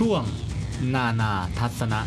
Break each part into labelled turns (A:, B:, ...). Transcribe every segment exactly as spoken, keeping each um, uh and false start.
A: ช่วงนานาทัศนะ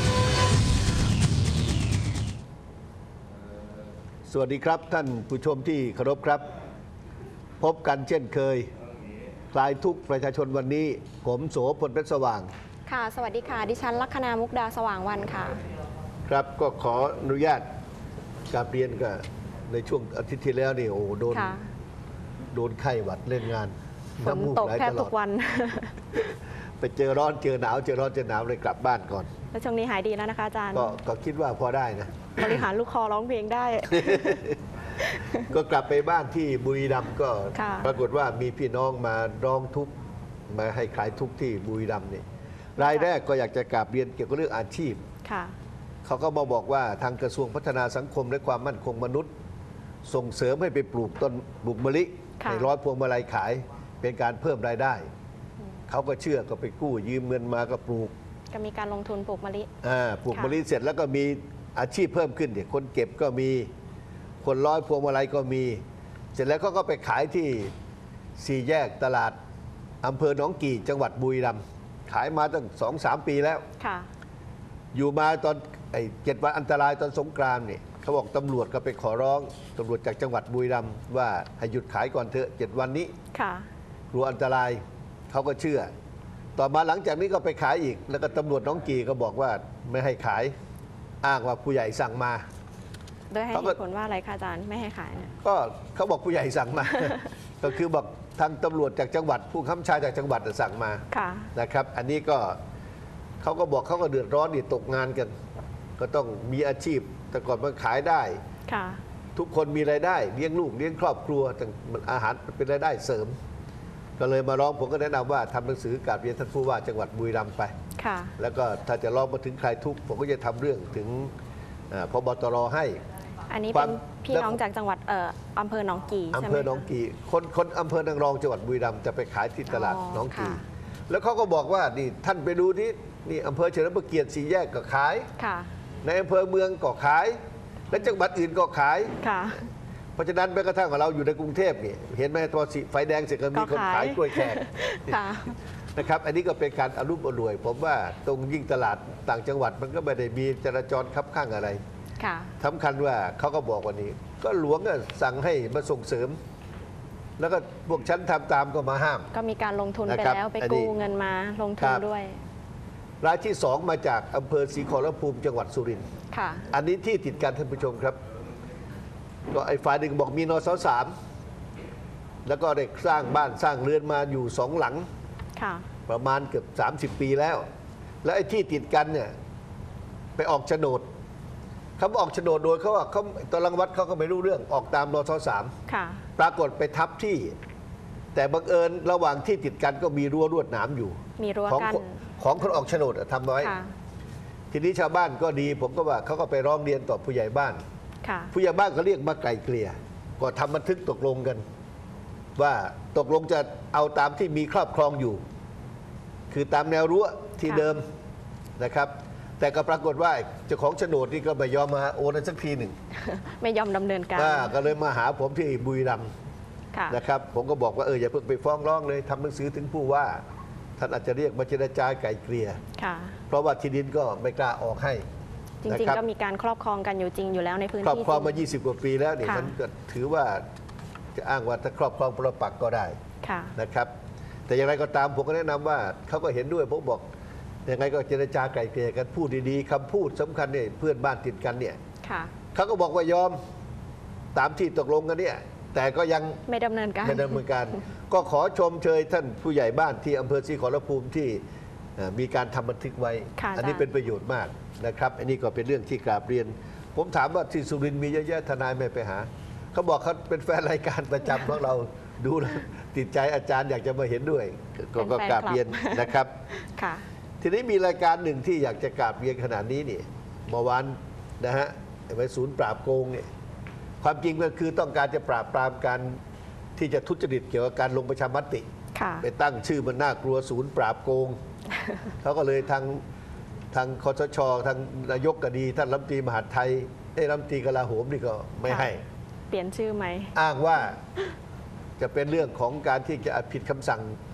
B: สวัสดีครับท่านผู้ชมที่เคารพครับพบกันเช่นเคยคลายทุกข์ประชาชนวันนี้ผมโสพลเพชรสว่าง
C: ค่ะสวัสดีค่ะดิฉันลัคนามุกดาสว่างวันค่ะ
B: ครับก็ขออนุญาตกราบเรียนกับในช่วงอาทิตย์ที่แล้วนี่โอ้โดนโดนไข้หวัดเล่นงาน
C: ฝนตกแทบทุกวัน
B: ไปเจอร้อนเจอหนาวเจอร้อนเจอหนาวเลยกลับบ้านก่อน
C: แล้วช่วงนี้หายดีแล้วนะคะอาจารย์
B: ก็คิดว่าพอได้นะ
C: บริหารลูกคอร้องเพลงได้
B: ก็กลับไปบ้านที่บุรีรัมย์ก็ปรากฏว่ามีพี่น้องมาร้องทุกข์มาให้คลายทุกข์ที่บุรีรัมย์นี่รายแรกก็อยากจะกราบเรียนเกี่ยวกับเรื่องอาชีพเขาก็มาบอกว่าทางกระทรวงพัฒนาสังคมและความมั่นคงมนุษย์ส่งเสริมให้ไปปลูกต้นปลูกมะลิในร้อยพวงมาลัยขายเป็นการเพิ่มรายได้เขาก็เชื่อก็ไปกู้ยืมเงินมาก็ปลูก
C: ก็มีการลงทุนปลูกมะลิ
B: อ่าปลูกมะลิเสร็จแล้วก็มีอาชีพเพิ่มขึ้นเด็กคนเก็บก็มีคนร้อยพวงมาลัยก็มีเสร็จแล้วเขาก็ไปขายที่สี่แยกตลาดอำเภอหนองกี่จังหวัดบุรีรัมย์ขายมาตั้งสองสามปีแล้วอยู่มาตอนไอ้เจ็ดวันอันตรายตอนสงกรานต์นี่เขาบอกตำรวจก็ไปขอร้องตำรวจจากจังหวัดบุรีรัมย์ว่าให้หยุดขายก่อนเถอะเจ็ดวันนี้กลัวอันตรายเขาก็เชื่อต่อมาหลังจากนี้ก็ไปขายอีกแล้วก็ตำรวจหนองกี่ก็บอกว่าไม่ให้ขายอ้างว่าผู้ใหญ่สั่งมา
C: โดยให้เหตุผลว่าอะไรคะอาจารย์ไม่ให้ขายเนี่ย
B: ก็เขาบอกผู้ใหญ่สั่งมา ก็คือบอกทางตำรวจจากจังหวัดผู้ค้ำชาจากจังหวัดสั่งมานะครับอันนี้ก็เขาก็บอกเขาก็เดือดร้อนดิตกงานกันก็ต้องมีอาชีพแต่ก่อนมันขายได้ทุกคนมีรายได้เลี้ยงลูกเลี้ยงครอบครัวอาหารเป็นรายได้เสริมก็เลยมาร้องผมก็แนะนำว่าทำหนังสือกราบเรียนท่านผู้ว่าจังหวัดบุรีรัมย์ไปแล้วก็ถ้าจะร้องมาถึงใครทุกผมก็จะทำเรื่องถึงพบตรให้
C: อันนี้เป็นพี่น้องจากจังหวัดอำเภอหนองกี่
B: อำเภอหนองกี่คนคนอำเภอนางรองจังหวัดบุรีรัมย์จะไปขายที่ตลาดหนองกี่แล้วเขาก็บอกว่านี่ท่านไปดูที่นี่อำเภอเฉลิมพระเกียรติสี่แยกก็ขายในอำเภอเมืองก็ขายและจังหวัดอื่นก็ขายเพราะฉะนั้นแม้กระทั่งเราอยู่ในกรุงเทพนี่เห็นไหมพอไฟแดงเสร็จก็มีคนขายกล้วยแขกนะครับอันนี้ก็เป็นการอรุมอร่วยผมว่าตรงยิ่งตลาดต่างจังหวัดมันก็ไม่ได้มีจราจรคับข้างอะไรสำคัญว่าเขาก็บอกว่านี้ก็หลวงก็สั่งให้มาส่งเสริมแล้วก็พวกฉันทำตามก็มาห้าม
C: ก็มีการลงทุนไปแล้วไปกู้เงินมาลงทุนด้วย
B: รายที่สองมาจากอำเภอศรีขอรภูมิจังหวัดสุรินทร์อันนี้ที่ติดกันท่านผู้ชมครับก็ไอ้ฝ่ายหนึ่งบอกมีนสสามแล้วก็ได้สร้างบ้านสร้างเรือนมาอยู่สองหลังประมาณเกือบสามสิบปีแล้วแล้วไอ้ที่ติดกันเนี่ยไปออกโฉนดเขาออกโฉนดโดยเขาว่าเขาตอนรังวัดเขาก็ไม่รู้เรื่องออกตามนสสามปรากฏไปทับที่แต่บังเอิญระหว่างที่ติดกันก็มีรั้วลวดหนามอยู่
C: มีรั้วกั้น
B: ของคนออกโฉนดทำไว้ทีนี้ชาวบ้านก็ดีผมก็ว่าเขาก็ไปร้องเรียนต่อผู้ใหญ่บ้านผู้ใหญ่บ้านก็เรียกมาไกลเกลี่ยก็ทำบันทึกตกลงกันว่าตกลงจะเอาตามที่มีครอบครองอยู่คือตามแนวรั้วที่เดิมนะครับแต่ก็ปรากฏว่าเจ้าของโฉนดนี่ก็ไม่ยอมมาโอนสักทีหนึ่ง
C: ไม่ยอมดำเนินการ
B: ก็เลยมาหาผมที่บุรีรัมย์นะครับผมก็บอกว่าเอออย่าเพิ่งไปฟ้องร้องเลยทำหนังสือถึงผู้ว่าท่านอาจจะเรียกมาเจรจาไกลเกลี่ยเพราะว่าที่ดินก็ไม่กล้าออกให้
C: จริงๆก็มีการครอบครองกันอยู่จริงอยู่แล้วในพื้นที่
B: ครอบครองมายี่สิบกว่าปีแล้วนี่มันก็ถือว่าจะอ้างว่าถ้าครอบครองปรปักษ์ก็ได้นะครับแต่อย่างไรก็ตามผมก็แนะนำว่าเขาก็เห็นด้วยผมบอกยังไงก็เจรจาไกลเกลี่ยกันพูดดีๆคำพูดสำคัญเนี่ยเพื่อนบ้านติดกันเนี่ยเขาก็บอกว่ายอมตามที่ตกลงกันเนี่ยแต่ก็ยัง
C: ไม่ดำเนินการ
B: ไม่ดำเนินการก็ขอชมเชยท่านผู้ใหญ่บ้านที่อำเภอศรีขอรภูมิที่มีการทำบันทึกไว้อันนี้เป็นประโยชน์มากนะครับอันนี้ก็เป็นเรื่องที่กราบเรียนผมถามว่าที่สุรินทร์มีเยอะแยะทนายไม่ไปหาเขาบอกเขาเป็นแฟนรายการประจำของเราดูแล้วติดใจอาจารย์อยากจะมาเห็นด้วยก็กราบเรียนนะครับทีนี้มีรายการหนึ่งที่อยากจะกราบเรียนขนาดนี้นี่เมื่อวานนะฮะไว้ศูนย์ปราบโกงเนี่ยความจริงก็คือต้องการจะปราบปรามการที่จะทุจริตเกี่ยวกับการลงประชามติไปตั้งชื่อมันน่ากลัวศูนย์ปราบโกงเขาก็เลยทางทางคสชทางนายกก็ดีท่านรัฐมนตรีมหาดไทยไอ้รัฐมนตรีกลาโหมนี่ก็ไม่ให้
C: เปลี่ยนชื่อไหม
B: อ้างว่าจะเป็นเรื่องของการที่จะผิดคำสั่ง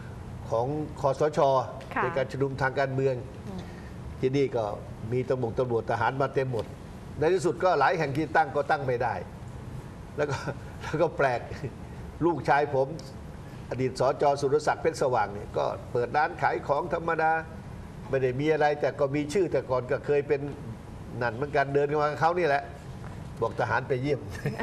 B: ของคสช.ในการชุมนุมทางการเมืองที่นี่ก็มีตำรวจตำรวจทหารมาเต็มหมดในที่สุดก็หลายแห่งที่ตั้งก็ตั้งไม่ได้ แล้วก็แล้วก็แปลกลูกชายผมอดีตสจ.สุรศักดิ์เพชรสว่างเนี่ยก็เปิดร้านขายของธรรมดาไม่ได้มีอะไรแต่ก็มีชื่อแต่ก่อนก็เคยเป็นนั่นเหมือนกันเดินกันมาเขานี่แหละบอกทหารไปเยี่ยม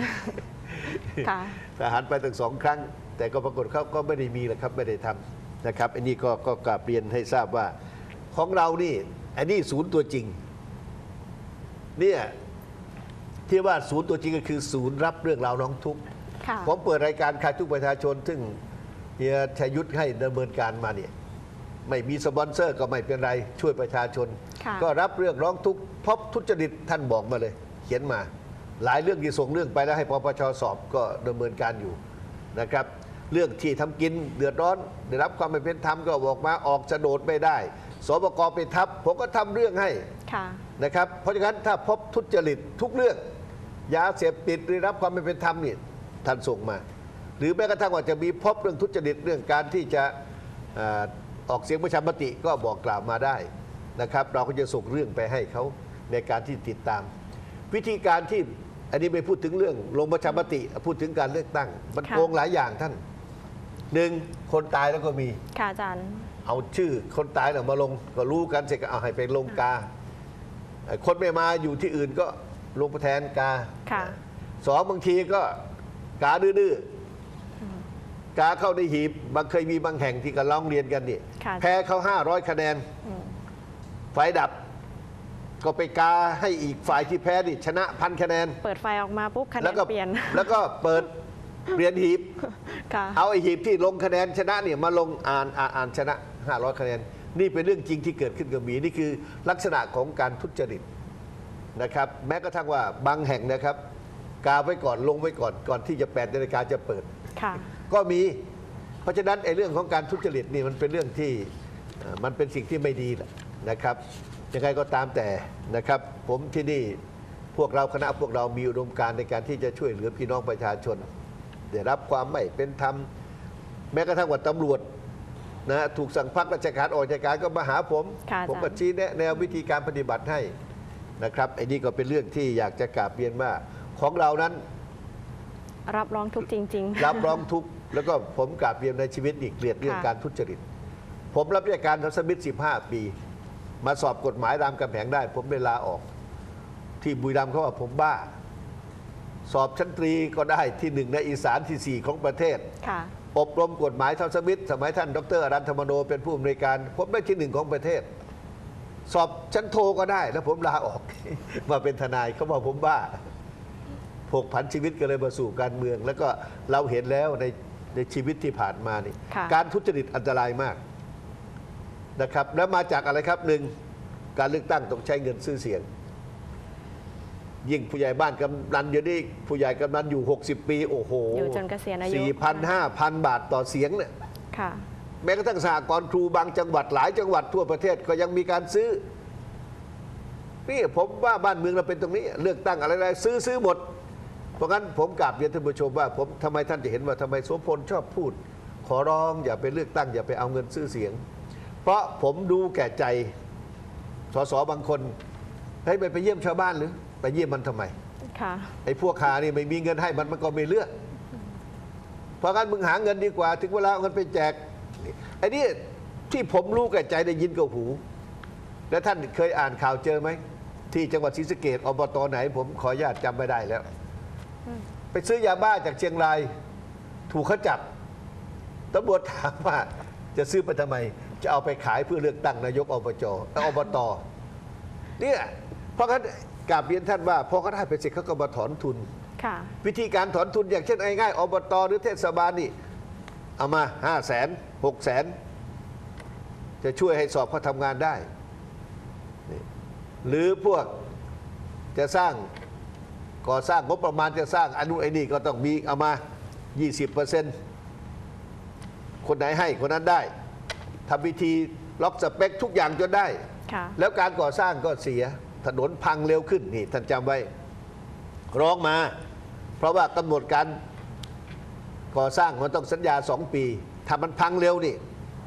B: ทหารไปตั้งสองครั้งแต่ก็ปรากฏเขาก็ไม่ได้มีแหละครับไม่ได้ทำนะครับอันนี้ก็ก็กราบเรียนให้ทราบว่าของเรานี่อันนี้ศูนย์ตัวจริงเนี่ยที่ว่าศูนย์ตัวจริงก็คือศูนย์รับเรื่องราวร้องทุกข์ผมเปิดรายการคลายทุกข์ประชาชนซึ่งเฮียชัยยุทธให้ดำเนินการมาเนี่ยไม่มีสปอนเซอร์ก็ไม่เป็นไรช่วยประชาชนก็รับเรื่องร้องทุกข์พบทุจริตท่านบอกมาเลยเขียนมาหลายเรื่องที่ส่งเรื่องไปแล้วให้ปปช.สอบก็ดำเนินการอยู่นะครับเรื่องที่ทำกินเดือดร้อนได้รับความไม่เป็นธรรมก็บอกมาออกโฉนดไม่ได้สปก.ไปทับผมก็ทำเรื่องให้นะครับเพราะฉะนั้นถ้าพบทุจริตทุกเรื่องยาเสพติดได้รับความไม่เป็นธรรมนี่ท่านส่งมาหรือแม้กระทั่งว่าจะมีพบเรื่องทุจริตเรื่องการที่จะออกเสียงประชามติก็บอกกล่าวมาได้นะครับเราก็จะส่งเรื่องไปให้เขาในการที่ติดตามวิธีการที่อันนี้ไม่พูดถึงเรื่องลงประชามติพูดถึงการเลือกตั้งมันโกงหลายอย่างท่านหนึ่งคนตายแล้วก็มี
C: ค่ะอาจารย์
B: เอาชื่อคนตายเนี่ยมาลงก็รู้กันเสร็จก็เอาให้ไปลงกาคนไม่มาอยู่ที่อื่นก็ลงแทนกาสองบางทีก็กาดื้อๆกาเข้าในหีบบางเคยมีบางแห่งที่ก็ร้องเรียนกันนี่แพ้เขาห้าร้อยคะแนนไฟดับก็ไปกาให้อีกฝ่ายที่แพ้ดิชนะพันคะแนน
C: เปิดไฟออกมาปุ๊บคะแนนเปลี่ยน
B: แล้วก็เปิดเปลี่ยนหีบเอาไอหีบที่ลงคะแนนชนะเนี่ยมาลงอ่านอ่านอ่านชนะห้าร้อยคะแนนนี่เป็นเรื่องจริงที่เกิดขึ้นกับมีนี่คือลักษณะของการทุจริตนะครับแม้กระทั่งว่าบางแห่งนะครับกาไว้ก่อนลงไว้ก่อนก่อนที่จะแปดนาฬิกาจะเปิดก็มีเพราะฉะนั้นไอ้เรื่องของการทุจริตนี่มันเป็นเรื่องที่มันเป็นสิ่งที่ไม่ดีนะครับยังไงก็ตามแต่นะครับผมที่นี่พวกเราคณะพวกเรามีอุดมการณ์ในการที่จะช่วยเหลือพี่น้องประชาชนได้รับความไม่เป็นธรรมแม้กระทั่งว่าตำรวจนะถูกสั่งพักราชการออกจากการก็มาหาผมผมก็ชี้แนะแนววิธีการปฏิบัติให้นะครับไอ้นี่ก็เป็นเรื่องที่อยากจะกราบเรียนว่าของเรานั้น
C: รับร้องทุกจริง
B: ๆรับร้องทุกแล้วก็ผมกราบเรียนในชีวิตอีกเกลียดเรื่องการทุจริตผมรับราชการทำสมิธสิบห้าปีมาสอบกฎหมายรามคำแหงได้ผมได้ลาออกที่บุรีรัมย์เขาว่าผมบ้าสอบชั้นตรีก็ได้ที่หนึ่งในอีสานที่สี่ของประเทศอบรมกฎหมายทำสมิธสมัยท่านดร.อรันธรรมโนเป็นผู้อำนวยการผมได้ที่หนึ่งของประเทศสอบชั้นโทก็ได้แล้วผมลาออกมาเป็นทนายเขาบอกผมบ้าผกผันชีวิตก็เลยมาสู่การเมืองแล้วก็เราเห็นแล้วในในชีวิตที่ผ่านมานี่การทุจริตอันตรายมากนะครับแล้วมาจากอะไรครับหนึ่งการเลือกตั้งต้องใช้เงินซื้อเสียงยิ่งผู้ใหญ่บ้านกำนันอยู่นี่ผู้ใหญ่กำนันอยู่หกสิบปีโอ้โห
C: อยู่จนเกษียณอายุ
B: สี่พัน ห้าพัน บาทต่อเสียงเนี่ยแม้กระทั่งสหกรณ์ครูบางจังหวัดหลายจังหวัดทั่วประเทศก็ยังมีการซื้อนี่ผมว่าบ้านเมืองเราเป็นตรงนี้เลือกตั้งอะไรๆซื้อซื้อหมดเพราะงั้นผมกราบเรียนท่านผู้ชมว่าผมทำไมท่านจะเห็นว่าทำไมโสพลชอบพูดขอร้องอย่าไปเลือกตั้งอย่าไปเอาเงินซื้อเสียงเพราะผมดูแก่ใจสสบางคนเฮ้ยไปไปเยี่ยมชาวบ้านหรือไปเยี่ยมมันทำไมไอ้พวกขานี่ไม่มีเงินให้มันมันก็ไม่เลือกเพราะงั้นมึงหาเงินดีกว่าถึงเวลาเอาเงินไปแจกไอ้นี่ที่ผมรู้แก่ใจได้ยินกับหูแล้วท่านเคยอ่านข่าวเจอไหมที่จังหวัดศรีสะเกษอบตไหนผมขออนุญาตจำไม่ได้แล้วไปซื้อยาบ้าจากเชียงรายถูกเขาจับตำรวจถามว่าจะซื้อไปทำไมจะเอาไปขายเพื่อเลือกตั้งนายกอบจอบตเนี่ยเพราะงั้นกราบเรียนท่านว่าพอเขาได้ไปเสร็จเขาก็มาถอนทุนวิธีการถอนทุนอย่างเช่นง่ายๆอบตหรือเทศบาลนี่เอามาห้าแสนหกแสนจะช่วยให้สอบเขาทำงานได้หรือพวกจะสร้างก่อสร้างงบประมาณจะสร้างอนุไอ้นี่ก็ต้องมีเอามา ยี่สิบเปอร์เซ็นต์ คนไหนให้คนนั้นได้ทำพิธีล็อกสเปคทุกอย่างจนได้แล้วการก่อสร้างก็เสียถนนพังเร็วขึ้นนี่ท่านจำไว้ร้องมาเพราะว่ากำหนดการก่อสร้างมันต้องสัญญาสองปีถ้ามันพังเร็วนี่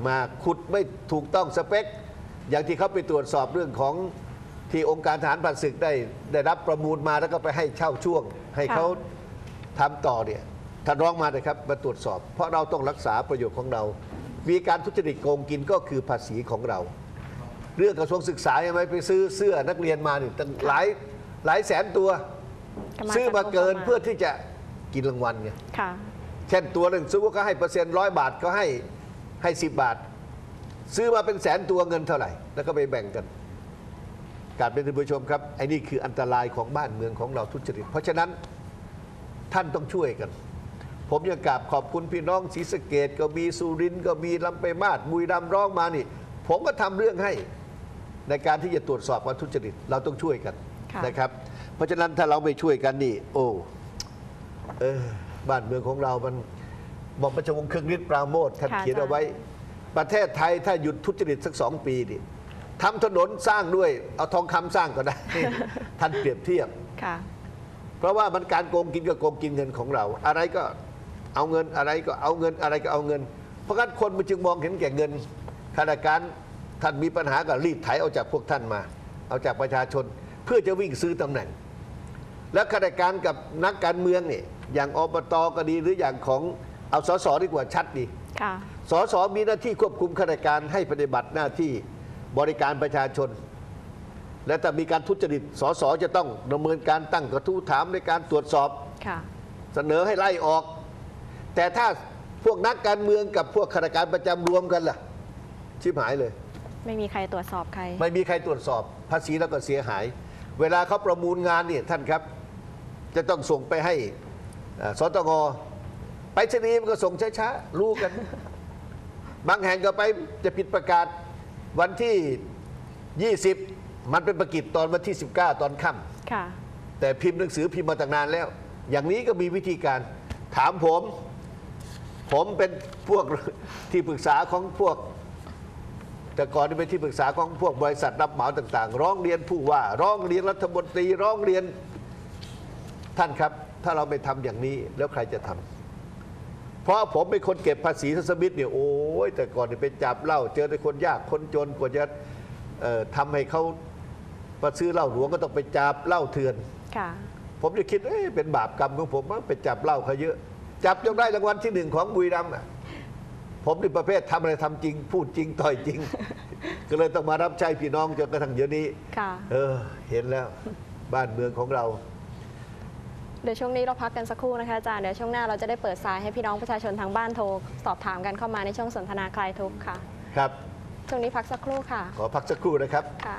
B: มาขุดไม่ถูกต้องสเปค อย่างที่เขาไปตรวจสอบเรื่องของที่องค์การทหารผ่านศึกได้ได้รับประมูลมาแล้วก็ไปให้เช่าช่วง ให้เขาทำต่อเนี่ยท่านร้องมาเลยครับมาตรวจสอบ เพราะเราต้องรักษาประโยชน์ของเรา มีการทุจริตโกงกินก็คือภาษีของเรา เรื่องกระทรวงศึกษาใช่ไหมไปซื้อเสื้อนักเรียนมาเนี่ยตั้งหลายหลายแสนตัว ซื้อมาเกินเพื่อที่จะกินรางวัลไง
C: ค่ะ
B: เช่นตัวหนึ่งซื้อว่าก็ให้เปอร์เซ็นต์ร้อยบาทก็ให้ให้สิบบาท ซื้อมาเป็นแสนตัวเงินเท่าไหร่ แล้วก็ไปแบ่งกันการเป็นผู้ชมครับไอ้นี่คืออันตรายของบ้านเมืองของเราทุจริตเพราะฉะนั้นท่านต้องช่วยกัน ผมยังกราบขอบคุณพี่น้องศรีสะเกษก็มีสุรินทร์ก็มีลำไปางมาศบุรีรัมย์ร้องมานี่ผมก็ทำเรื่องให้ในการที่จะตรวจสอบการทุจริตเราต้องช่วยกันนะครับ เพราะฉะนั้นถ้าเราไม่ช่วยกันนี่โอ้เออบ้านเมืองของเรามันบอกประชวงศ์เครื่องฤทธิ์ปราโมทย์ท่านเขียนเอาไว้ประเทศไทยถ้าหยุดทุจริตสักสองปีดิทำถนนสร้างด้วยเอาทองคำสร้างก็ได้ ท่านเปรียบเทียบเพราะว่ามันการโกงกินก็โกงกินเงินของเรา อะไรก็เอาเงินอะไรก็เอาเงินอะไรก็เอาเงิน เพราะงั้นคนมันจึงมองเห็นแก่เงินข้าราชการท่านมีปัญหาก็รีดไถเอาจากพวกท่านมา เอาจากประชาชนเพื่อจะวิ่งซื้อตำแหน่ง แล้วข้าราชการกับนักการเมืองเนี่ยอย่างอบตก็ดีหรืออย่างของเอาสสดีกว่าชัดดีสสมีหน้าที่ควบคุมข้าราชการให้ปฏิบัติหน้าที่บริการประชาชน และถ้ามีการทุจริตสสจะต้องดำเนินการตั้งกระทู้ถามในการตรวจสอบเสนอให้ไล่ออก แต่ถ้าพวกนักการเมืองกับพวกข้าราชการประจำรวมกันล่ะชิบหายเลย
C: ไม่มีใครตรวจสอบใคร
B: ไม่มีใครตรวจสอบภาษีแล้วก็เสียหาย เวลาเขาประมูลงานเนี่ยท่านครับจะต้องส่งไปให้สตงไปชนีมันก็ส่งช้าๆรู้กัน บางแห่งก็ไปจะผิดประกาศวันที่ยี่สิบมันเป็นประกาศตอนวันที่สิบเก้าตอนค่ำแต่พิมพ์หนังสือพิมพ์มาตั้งนานแล้ว อย่างนี้ก็มีวิธีการถามผมผมเป็นพวกที่ปรึกษาของพวกแต่ก่อนนี่เป็นที่ปรึกษาของพวกบริษัทรับเหมาต่างๆร้องเรียนผู้ว่าร้องเรียนรัฐมนตรีร้องเรียนท่านครับถ้าเราไม่ทำอย่างนี้แล้วใครจะทำเพราะผมเป็นคนเก็บภาษีทัศมิตรเนี่ยโอ้ยแต่ก่อนนี่เป็นจับเหล้าเจอแต่คนยากคนจนกว่าจะทำให้เขามาซื้อเหล้าหลวงก็ต้องไปจับเหล้าเถื่อนผมจะคิดเอ๊ะเป็นบาปกรรมของผมว่าไปจับเหล้าเขาเยอะจับจนได้รางวัลที่หนึ่งของบุรีรัมย์ผมในประเภททำอะไรทำจริงพูดจริงต่อยจริง ก็เลยต้องมารับใช้พี่น้องจนกระทั่งเดี๋ยวนี้เออเห็นแล้วบ้านเมืองของเรา
C: เดี๋ยวช่วงนี้เราพักกันสักครู่นะคะอาจารย์เดี๋ยวช่วงหน้าเราจะได้เปิดสายให้พี่น้องประชาชนทางบ้านโทรสอบถามกันเข้ามาในช่วงสนทนาคลายทุกข์ค่ะ
B: ครับ
C: ช่วงนี้พักสักครู่ค่ะ
B: ขอพักสักครู่นะครับ
C: ค่ะ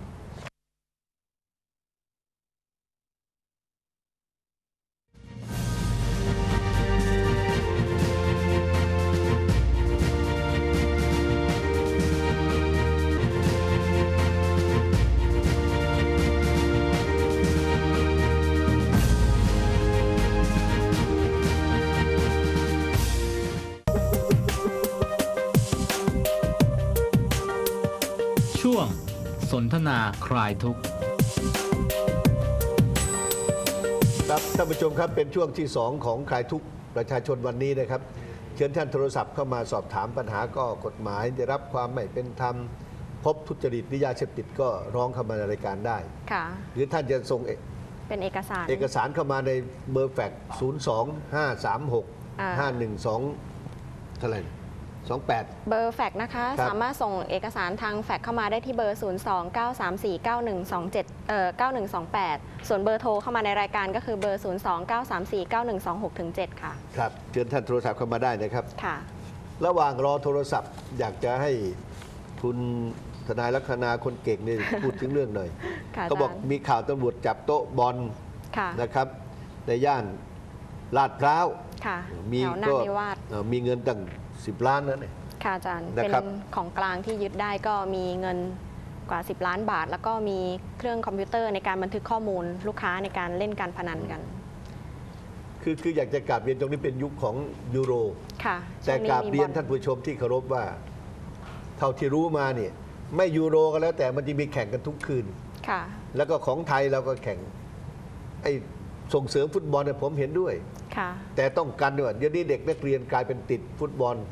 A: ช่วงสนทนาคลายทุกข์
B: ครับท่านผู้ชมครับเป็นช่วงที่สองของคลายทุกข์ประชาชนวันนี้นะครับเชิญท่านโทรศัพท์เข้ามาสอบถามปัญหาก็กฎหมายได้รับความไม่เป็นธรรมพบทุจริตหรือยาเสพติดก็ร้องเข้ามาในรายการได้
C: ค่ะ
B: หรือท่านจะส่ง
C: เป็นเอกสาร
B: เอกสารเข้ามาในเบอร์แฟกซ์ศูนย์ สอง ห้า สาม หก ห้า หนึ่ง สองเท่าไหร่สองแปด
C: เบอร์แฟกซ์นะคะสามารถส่งเอกสารทางแฟกซ์เข้ามาได้ที่เบอร์ ศูนย์ สอง เก้า สาม สี่ เก้า หนึ่ง สอง เจ็ด เอ่อ เก้า หนึ่ง สอง แปด ส่วนเบอร์โทรเข้ามาในรายการก็คือเบอร์ ศูนย์ สอง เก้า สาม สี่ เก้า หนึ่ง สอง หก ถึง เจ็ด ค่ะ
B: ครับเชิญท่านโทรศัพท์เข้ามาได้นะครับ
C: ค่ะ
B: ระหว่างรอโทรศัพท์อยากจะให้คุณทนายลักษณาคนเก่งนี่พูดถึงเรื่องหน่อยเขาบอกมีข่าวตำรวจจับโต๊ะบอลนะครับในย่านลาดพร้าว
C: มีก็
B: มีเงินตั้งสิบล้านนั่นเอง
C: ค่ะอาจารย์เป็นของกลางที่ยึดได้ก็มีเงินกว่าสิบล้านบาทแล้วก็มีเครื่องคอมพิวเตอร์ในการบันทึกข้อมูลลูกค้าในการเล่นการพนันกัน
B: คือคืออยากจะกราบเรียนตรงนี้เป็นยุคของยูโร
C: ค่ะ
B: แต่กราบเรียนท่านผู้ชมที่เคารพว่าเท่าที่รู้มาเนี่ยไม่ยูโรก็แล้วแต่มันจะมีแข่งกันทุกคืน
C: ค่ะ
B: แล้วก็ของไทยเราก็แข่งไอ้ส่งเสริมฟุตบอลเนี่ยผมเห็นด้วย
C: ค่ะ
B: แต่ต้องกันด้วยเดี๋ยวนี้เด็กนักเรียนกลายเป็นติดฟุตบอล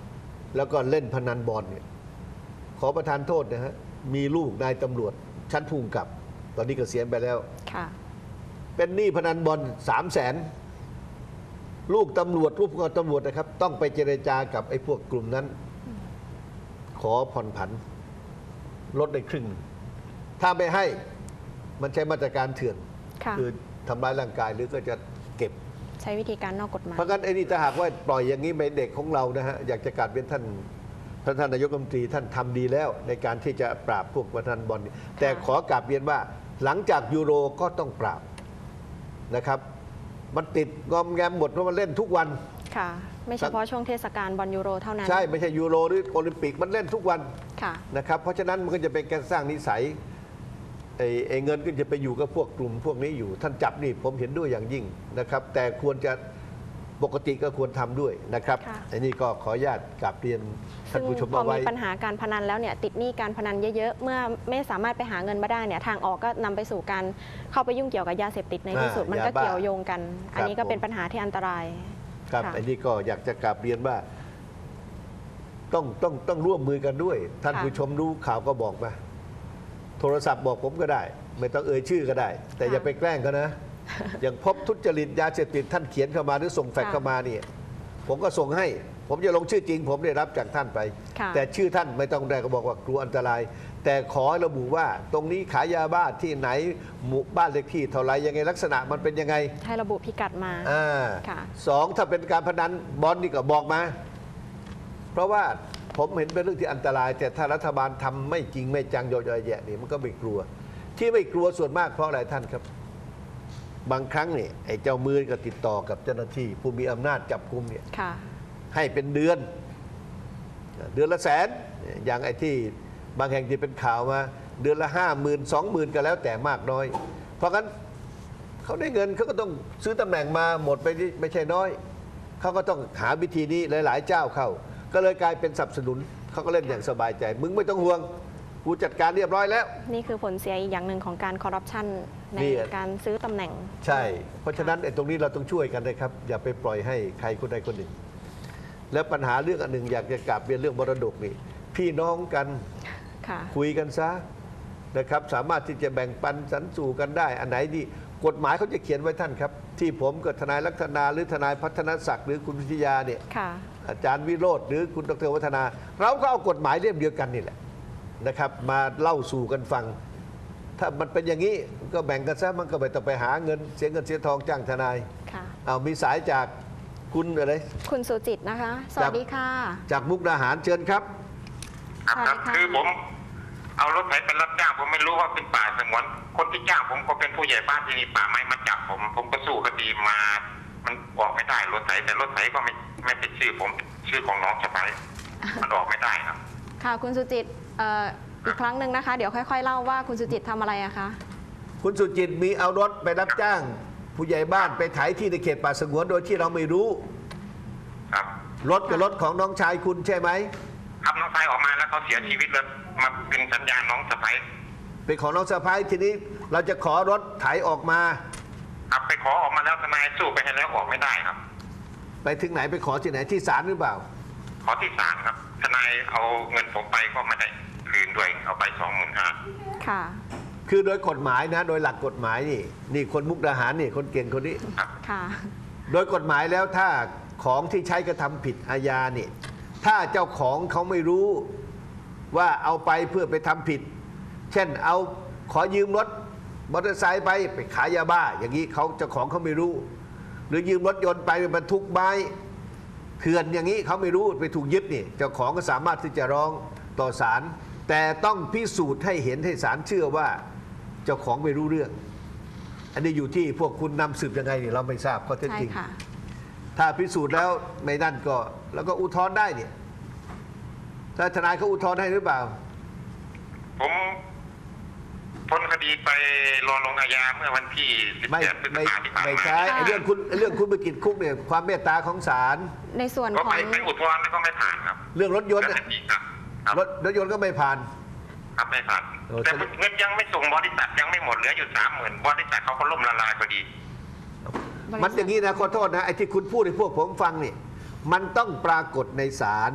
B: แล้วก็เล่นพนันบอลเนี่ยขอประทานโทษนะฮะมีลูกนายตำรวจชั้นผู้กำกับ ตอนนี้เกษียณไปแล้วเป็นหนี้พนันบอลสามแสนลูกตำรวจผู้กำกับตำรวจนะครับต้องไปเจรจากับไอ้พวกกลุ่มนั้น ขอผ่อนผันลดได้ครึ่ง ถ้าไม่ให้มันใช้มาตรการเถื่อนคือทำร้ายร่างกายหรือก็จะเก็บ
C: ใช้วิธีการนอกกฎหมาย
B: เพราะงั้นไอ้นี่ถ้าหากว่าปล่อยอย่างนี้ไม่เด็กของเรานะฮะอยากจะกราบเรียนท่านท่านท่านนายกรัฐมนตรีท่านทำดีแล้วในการที่จะปราบพวกพนันบอลแต่ขอกราบเรียนว่าหลังจากยูโรก็ต้องปราบนะครับมันติดงอมแงมหมดเพราะมันเล่นทุกวัน
C: ค่ะไม่เฉพาะช่วงเทศกาลบอลยูโรเท่านั้น
B: ใช่ไม่ใช่ยูโรหรือโอลิมปิกมันเล่นทุกวันนะครับเพราะฉะนั้นมันก็จะเป็นการสร้างนิสัยไอ้ไอ้เงินก็จะไปอยู่กับพวกกลุ่มพวกนี้อยู่ท่านจับนี่ผมเห็นด้วยอย่างยิ่งนะครับแต่ควรจะปกติก็ควรทำด้วยนะครับอันนี้ก็ขออนุญาตกราบเรียนท่านผู้ชมเอาไว้
C: พอมีปัญหาการพนันแล้วเนี่ยติดหนี้การพนันเยอะๆเมื่อไม่สามารถไปหาเงินมาได้เนี่ยทางออกก็นำไปสู่การเข้าไปยุ่งเกี่ยวกับยาเสพติดในที่สุดมันก็เกี่ยวโยงกันอันนี้ก็เป็นปัญหาที่อันตราย
B: ครับอันนี้ก็อยากจะกราบเรียนว่าต้องต้องต้องร่วมมือกันด้วยท่านผู้ชมรู้ข่าวก็บอกมาโทรศัพท์บอกผมก็ได้ไม่ต้องเอ่ยชื่อก็ได้แต่อย่าไปแกล้งเขานะอย่างพบทุจริตยาเสพติดท่านเขียนเข้ามาหรือส่งแฟกซ์เข้ามาเนี่ยผมก็ส่งให้ผมจะลงชื่อจริงผมได้รับจากท่านไปแต่ชื่อท่านไม่ต้องได้ก็บอกว่ากลัวอันตรายแต่ขอระบุว่าตรงนี้ขายยาบ้าที่ไหนหมู่บ้านเลขที่เท่าไรยังไงลักษณะมันเป็นยังไง
C: ให้ระบุพิกัดมา
B: อ่าสองถ้าเป็นการพนันบอลนี่ก็บอกมาเพราะว่าผมเห็นเป็นเรื่องที่อันตรายแต่ถ้ารัฐบาลทำไม่จริงไม่จังย่อยๆแยะนี่มันก็ไม่กลัวที่ไม่กลัวส่วนมากเพราะอะไรท่านครับบางครั้งเนี่ยไอ้เจ้ามือก็ติดต่อกับเจ้าหน้าที่ผู้มีอำนาจจับกุมเนี่ยให้เป็นเดือนเดือนละแสนอย่างไอ้ที่บางแห่งที่เป็นข่าวมาเดือนละห้าหมื่นสองหมื่นก็แล้วแต่มากน้อยเพราะงั้นเขาได้เงินเขาก็ต้องซื้อตำแหน่งมาหมดไปไม่ใช่น้อยเขาก็ต้องหาวิธีนี้หลายๆเจ้าเข้าก็เลยกลายเป็นสนับสนุนเขาก็เล่นอย่างสบายใจมึงไม่ต้องห่วงกูจัดการเรียบร้อยแล้ว
C: นี่คือผลเสียอีกอย่างหนึ่งของการคอร์รัปชันในการซื้อตำแหน่ง
B: ใช่เพราะฉะนั้นไอ้ตรงนี้เราต้องช่วยกันนะครับอย่าไปปล่อยให้ใครคนใดคนหนึ่งแล้วปัญหาเรื่องอันหนึ่งอยากจะกลับเรียนเรื่องมรดกนี่พี่น้องกันคุยกันซะนะครับสามารถที่จะแบ่งปันสรรสู่กันได้อันไหนดีกฎหมายเขาจะเขียนไว้ท่านครับที่ผมกับทนายลักษณาหรือทนายพัฒนศักดิ์หรือคุณวิทยาเนี่ยอาจารย์วิโรธหรือคุณดรวัฒนาเราก็เอากฎหมายเล่มเดียวกันนี่แหละนะครับมาเล่าสู่กันฟังถ้ามันเป็นอย่างนี้ก็แบ่งกันซะมันก็ไม่ต้องไปหาเงินเสียเงินเสียทองจ้างทนายเอามีสายจากคุณอะไร
C: คุณสุจิตนะคะสวัสดีค่ะ
B: จากมุกดาหารเชิญครับ
D: ครับคือผมเอารถไถเป็นรับจ้างผมไม่รู้ว่าเป็นป่าสงวนคนที่จ้างผมก็เป็นผู้ใหญ่บ้านที่นี่ป่าไม้มาจับผมผมก็สู้คดีมามันออกไม่ได้รถไถแต่รถไถก็ไม่ไม่เป็นชื่อผมชื่อของน้องสะใภ้มันออกไม่ได้ครับ
C: ค่ะคุณสุจิตอีกครั้งหนึ่งนะคะเดี๋ยวค่อยๆเล่าว่าคุณสุจิตทำอะไรอะคะ
B: คุณสุจิตมีเอารถไปรับจ้างผู้ใหญ่บ้านไปไถที่ในเขตป่าสงวนโดยที่เราไม่รู้
D: ครับ
B: รถกับรถของน้องชายคุณใช่ไหม
D: ครับน้องชายออกมาแล้วเขาเสียชีวิตแล้วมาเป็นสัญญาณน้องสะใภ้
B: เป็นของน้องสะใภ้ทีนี้เราจะขอรถไถออกมา
D: ครับไปขอออกมาแล้วทนายสู้ไปให้แล้วออกไม่ได้ครับ
B: ไปถึงไหนไปขอที่ไหนที่ศาลหรือเปล่า
D: ขอที่ศาลครับทนายเอาเงินผมไปก็ไม่ได้คืนด้วยเอาไปสองหมื่นห้า
C: ค่ะ
B: คือโดยกฎหมายนะโดยหลักกฎหมายนี่นี่คนมุกดาหารนี่คนเก่งคนนี้
C: ค่ะ
B: โดยกฎหมายแล้วถ้าของที่ใช้กระทำผิดอาญานี่ถ้าเจ้าของเขาไม่รู้ว่าเอาไปเพื่อไปทำผิดเช่นเอาขอยืมรถมอเตอร์ไซค์ไปไปขายยาบ้าอย่างนี้เขาเจ้าของเขาไม่รู้หรือยืมรถยนต์ไปไปบรรทุกไม้เถื่อนอย่างนี้เขาไม่รู้ไปถูกยึดนี่เจ้าของก็สามารถที่จะร้องต่อศาลแต่ต้องพิสูจน์ให้เห็นให้ศาลเชื่อว่าเจ้าของไม่รู้เรื่องอันนี้อยู่ที่พวกคุณนำสืบยังไงนี่เราไม่ทราบข้อเท็จจริงถ้าพิสูจน์แล้วไม่นั่นก็แล้วก็อุทธรณ์ได้เนี่ยถ้าทนายเขาอุทธรณ์ให้หรือเปล่า
D: ผมพ้นคดีไปรอลงอาญาเมื่อวันที่สิบแปดพฤษภาคมที่ผ่านมา
B: ไม่ใช่เรื่องคุณเรื่องคุณไปกินคุกเนี่ยความเมตตาของศาล
C: ในส่วนของ
D: ไปอุทธรณ์แล้วก็ไม่ผ่านครับ
B: เรื่องรถยนต์รถรถยนต์ก็ไม่ผ่าน
D: ครับไม่ผ่านแต่เงินยังไม่ส่งบริษัทยังไม่หมดเหลืออยู่สามหมื่นบริษัทเขาก็ล่มละลายพอดี
B: มันอย่างนี้นะขอโทษนะไอ้ที่คุณพูดให้พวกผมฟังนี่มันต้องปรากฏในศาล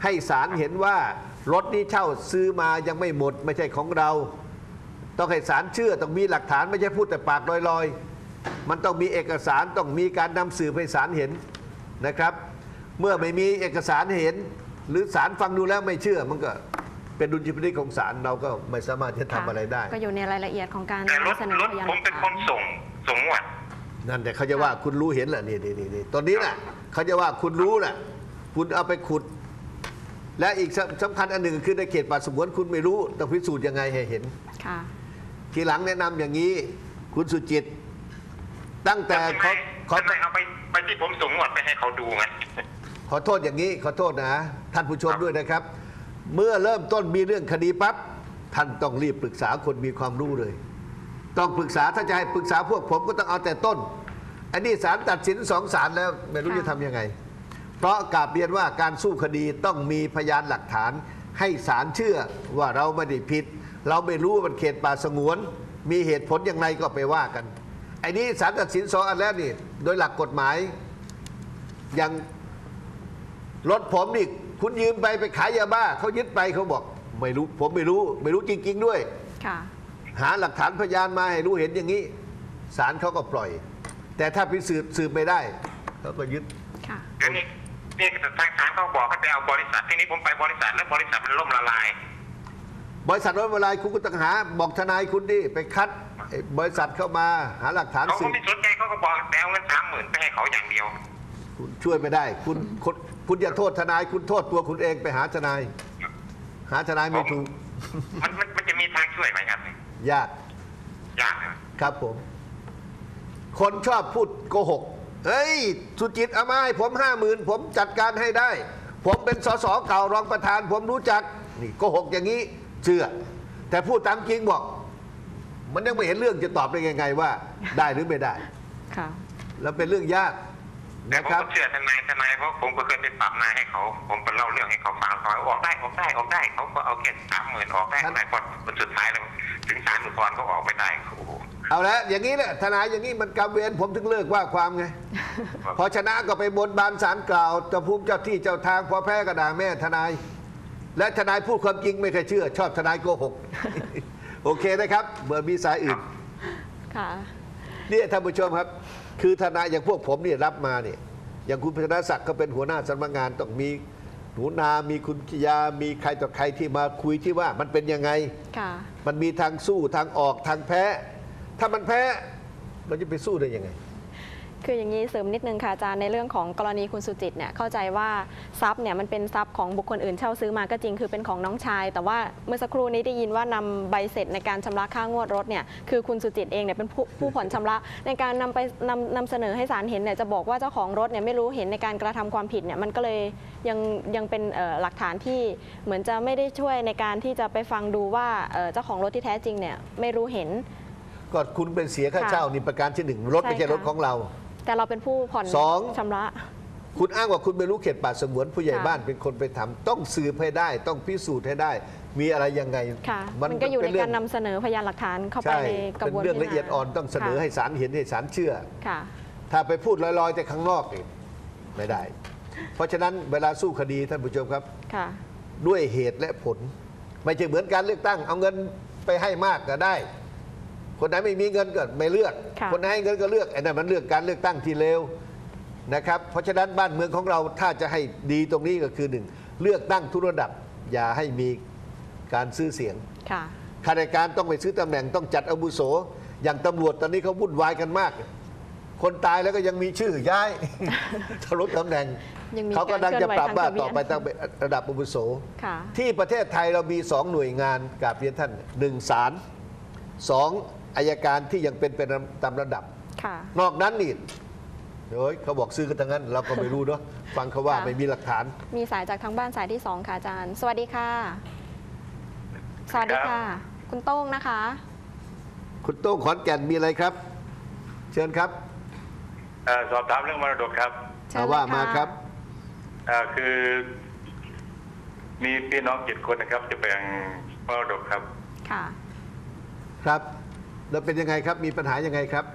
B: ให้ศาลเห็นว่ารถนี้เช่าซื้อมายังไม่หมดไม่ใช่ของเรา ต้องให้ศาลเชื่อต้องมีหลักฐานไม่ใช่พูดแต่ปากลอยๆมันต้องมีเอกสารต้องมีการนำสืบให้ศาลเห็นนะครับ เมื่อไม่มีเอกสารเห็น หรือศาลฟังดูแล้วไม่เชื่อมันก็เป็นดุลยพินิจของศาลเราก็ไม่สามารถจะทำอะไรได้
C: ก็อยู่ในรายละเอียดของการ
D: แต่รถ
C: เสนอ
D: รถ
C: พยาน
D: ผมเป็นคนส่งส่งงวด
B: นั่นแต่เขาจะว่าคุณรู้เห็นแหละนี่นี่นี่ตอนนี้น่ะเขาจะว่าคุณรู้น่ะคุณเอาไปขุด และอีกสำคัญอันหนึ่งคือในเขตป่าสงวนคุณไม่รู้ต้องพิสูจน์ยังไงให้เห็น
C: ค่ะ
B: ทีหลังแนะนำอย่างนี้คุณสุจิตตั้งแต่เขา
D: เขาไม่เอาไปไปที่ผมส่งงวดไปให้เขาดูไง
B: ขอโทษอย่างนี้ขอโทษนะท่านผู้ชมด้วยนะครับ เมื่อเริ่มต้นมีเรื่องคดีปั๊บท่านต้องรีบปรึกษาคนมีความรู้เลยต้องปรึกษาถ้าจะให้ปรึกษาพวกผมก็ต้องเอาแต่ต้นอันนี้ศาลตัดสินสองศาลแล้วไม่รู้จะทำยังไงเพราะกราบเรียนว่าการสู้คดีต้องมีพยานหลักฐานให้ศาลเชื่อว่าเราไม่ได้ผิดเราไม่รู้ว่ามันเขตป่าสงวนมีเหตุผลอย่างไรก็ไปว่ากันไอ้นี้ศาลตัดสินสองอันแล้วนี่โดยหลักกฎหมายอย่างรถผมนี่คุณยืมไปไปขายยาบ้าเขายึดไปเขาบอกไม่รู้ผมไม่รู้ไม่รู้จริงๆด้วยหาหลักฐานพยานมาให้รู้เห็นอย่างนี้ศาลเขาก็ปล่อยแต่ถ้าพิสูจน์สืบไม่ได้เขาก็ยึด
D: เดี๋ยวนี้นี่ทางศาลเขาบอกให้ไปเอาบริษัทที่นี้ผมไปบริษัทแล้วบริษัทมันล่มละลาย
B: บริษัทล่มละลายคุณก็ต้องหาบอกทนายคุณดิไปคัดบริษัทเข้ามาหาหลักฐาน
D: สืบเขาไม่สนใจเขาก็บอกแต่เอาเงินสามหมื่นไปให้เขาอย่างเดียว
B: คุณช่วยไม่ได้คุณคุณคุณอย่าโทษทนายคุณโทษตัวคุณเองไปหาทนายหาทนายไม่ถูก
D: มันมันจะมีทางช่วยไหมครับ
B: ยาก
D: ยาก
B: ครับผมคนชอบพูดโกหกเฮ้ยสุจิตเอามาให้ผมห้าหมื่นผมจัดการให้ได้ผมเป็นสสเก่ารองประธานผมรู้จักนี่โกหกอย่างนี้เชื่อแต่พูดตามจริงบอกมันยังไม่เห็นเรื่องจะตอบได้ยังไงว่าได้หรือไม่ได้
C: ค่ะ
B: แล้วเป็นเรื่องยาก
D: แต่ผมก็เชื่อทนายทนายเพราะผมก็เคยไปปรับนายให้เขาผมไปเล่าเรื่องให้เขาฟังเขาออกได้ออกได้ออกได้เขาก็เอาแค่สามหมื่นออกได้แต่พอสุดท้ายแล้วถึงศาลอุทธรณ์ก็ออกไม่ได้โอ้โห
B: เอาละอย่างนี้แหละทนายอย่างนี้มันกำเวรผมถึงเลิกว่าความไงพอชนะก็ไปบนบานศาลกล่าวเจ้าภูมิเจ้าที่เจ้าทางพอแพ้ก็ด่าแม่ทนายและทนายพูดความจริงไม่เคยเชื่อชอบทนายโกหกโอเคนะครับเมื่อมีสายอื่น
C: ค่ะ
B: นี่ท่านผู้ชมครับคือทนายอย่างพวกผมเนี่ยรับมาเนี่ยอย่างคุณพัฒนศักดิ์ก็เป็นหัวหน้าสำนักงานต้องมีหนูนามีคุณกิยามีใครต่อใครที่มาคุยที่ว่ามันเป็นยังไงมันมีทางสู้ทางออกทางแพ้ถ้ามันแพ้เราจะไปสู้ได้ยังไง
C: คืออย่างนี้เสริมนิดนึงค่ะอาจารย์ในเรื่องของกรณีคุณสุจิตเนี่ยเข้าใจว่าทรัพย์เนี่ยมันเป็นทรัพย์ของบุคคลอื่นเช่าซื้อมาก็จริงคือเป็นของน้องชายแต่ว่าเมื่อสักครู่นี้ได้ยินว่านำใบเสร็จในการชำระค่างวดรถเนี่ยคือคุณสุจิตเองเนี่ยเป็นผู้ผู้ผ่อนชำระในการนำไปนำนำเสนอให้ศาลเห็นเนี่ยจะบอกว่าเจ้าของรถเนี่ยไม่รู้เห็นในการกระทำความผิดเนี่ยมันก็เลยยังยังเป็นหลักฐานที่เหมือนจะไม่ได้ช่วยในการที่จะไปฟังดูว่าเจ้าของรถที่แท้จริงเนี่ยไม่รู้เห็น
B: ก็คุณเป็นเสียค่าเช่านี่ประการที่หนึ่งรถไม่ใช่รถของเรา
C: แต่เราเป็นผู้ผ่อน
B: สอง
C: ชำระ
B: คุณอ้างว่าคุณไม่รู้เขตป่าสงวนผู้ใหญ่บ้านเป็นคนไปทำต้องสืบให้ได้ต้องพิสูจน์ให้ได้มีอะไรยังไง
C: มันก็อยู่ในการนำเสนอพยานหลักฐานเข้าไปในกระบวน
B: การเป็นเรื่องละเอียดอ่อนต้องเสนอให้ศาลเห็นให้ศาลเชื่อถ้าไปพูดลอยๆแต่ข้างนอกไม่ได้เพราะฉะนั้นเวลาสู้คดีท่านผู้ชมครับด้วยเหตุและผลไม่ใช่เหมือนการเลือกตั้งเอาเงินไปให้มากก็ได้คนไหนไม่มีเงินก็ไม่เลือกคนไหนให้เงินก็เลือกไอ้นั่นมันเลือกการเลือกตั้งที่เลวนะครับเพราะฉะนั้นบ้านเมืองของเราถ้าจะให้ดีตรงนี้ก็คือหนึ่งเลือกตั้งทุกระดับอย่าให้มีการซื้อเสียงข้าราชการต้องไปซื้อตำแหน่งต้องจัดอาวุโสอย่างตำรวจตอนนี้เขาวุ่นวายกันมากคนตายแล้วก็ยังมีชื่อย้ายทะลุตำแหน่งเขาก็ดังจะปรับว่าต่อไปตั้งระดับอาวุโสที่ประเทศไทยเรามีสองหน่วยงานกราบเรียนท่านหนึ่งศาลสองอัยการที่ยังเป็นเป็นตามระดับนอกนั้นนี่เฮ้ยเขาบอกซื้อกันทั้งนั้นเราก็ไม่รู้เนาะฟังเขาว่าไม่มีหลักฐาน
C: มีสายจากทางบ้านสายที่สองค่ะอาจารย์สวัสดีค่ะสวัสดีค่ะคุณโต้งนะคะ
B: คุณโต้งขอนแก่นมีอะไรครับเชิญครับ
E: สอบถามเรื่องมรดกครับ
B: ว่ามาครับ
E: คือมีพี่น้องเจ็ดคนนะครับจะแบ่งมรดกครับ
C: ค่ะ
B: ครับแล้วเป็นยังไงครับมีปัญหายังไงครับ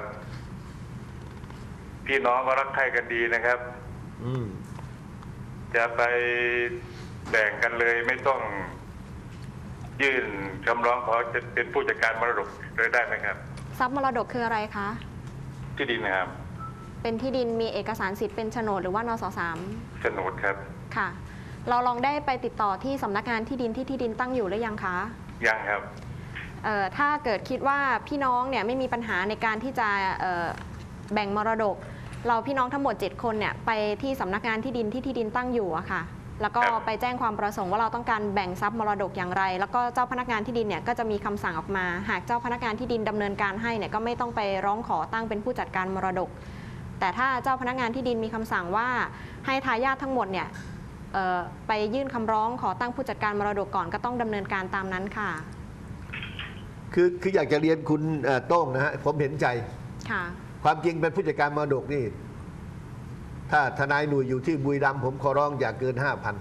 E: พี่น้องก็รักใคร่กันดีนะครับ
B: อืม
E: จะไปแบ่งกันเลยไม่ต้องยื่นคำร้องขอจะเป็นผู้จัดการมรดกเลยได้ไหมครับ
C: ทรัพย์มรดกคืออะไรคะ
E: ที่ดินนะครับ
C: เป็นที่ดินมีเอกสารสิทธิ์เป็นโฉนดหรือว่านสสาม
E: โฉนดครับ
C: ค่ะ เราลองได้ไปติดต่อที่สำนักงานที่ดินที่ที่ดินตั้งอยู่หรือยังคะ
E: ยังครับ
C: เอ่อถ้าเกิดคิดว่าพี่น้องเนี่ยไม่มีปัญหาในการที่จะเอ่อแบ่งมรดก เราพี่น้องทั้งหมดเจ็ดคนเนี่ยไปที่สำนักงานที่ดินที่ที่ดินตั้งอยู่อะค่ะแล้วก็
E: ครับ
C: ไปแจ้งความประสงค์ว่าเราต้องการแบ่งทรัพย์มรดกอย่างไร แล้วก็เจ้าพนักงานที่ดินเนี่ยก็จะมีคำสั่งออกมา หากเจ้าพนักงานที่ดินดำเนินการให้เนี่ยก็ไม่ต้องไปร้องขอตั้งเป็นผู้จัดการมรดก แต่ถ้าเจ้าพนักงานที่ดินมีคำสั่งว่าให้ทายาททั้งหมดเนี่ยเอ่อไปยื่นคำร้องขอตั้งผู้จัดการมรดกก่อนก็ต้องดำเนินการตามนั้นค่ะ
B: คือคืออยากจะเรียนคุณเอ่อโต้งนะฮะผมเห็นใจ
C: ค่ะ
B: ความจริงเป็นผู้จัดการมรดกนี่ ถ้าทนายหนุ่ยอยู่ที่บุรีรัมย์ผมขอร้องอย่าเกินห้าพัน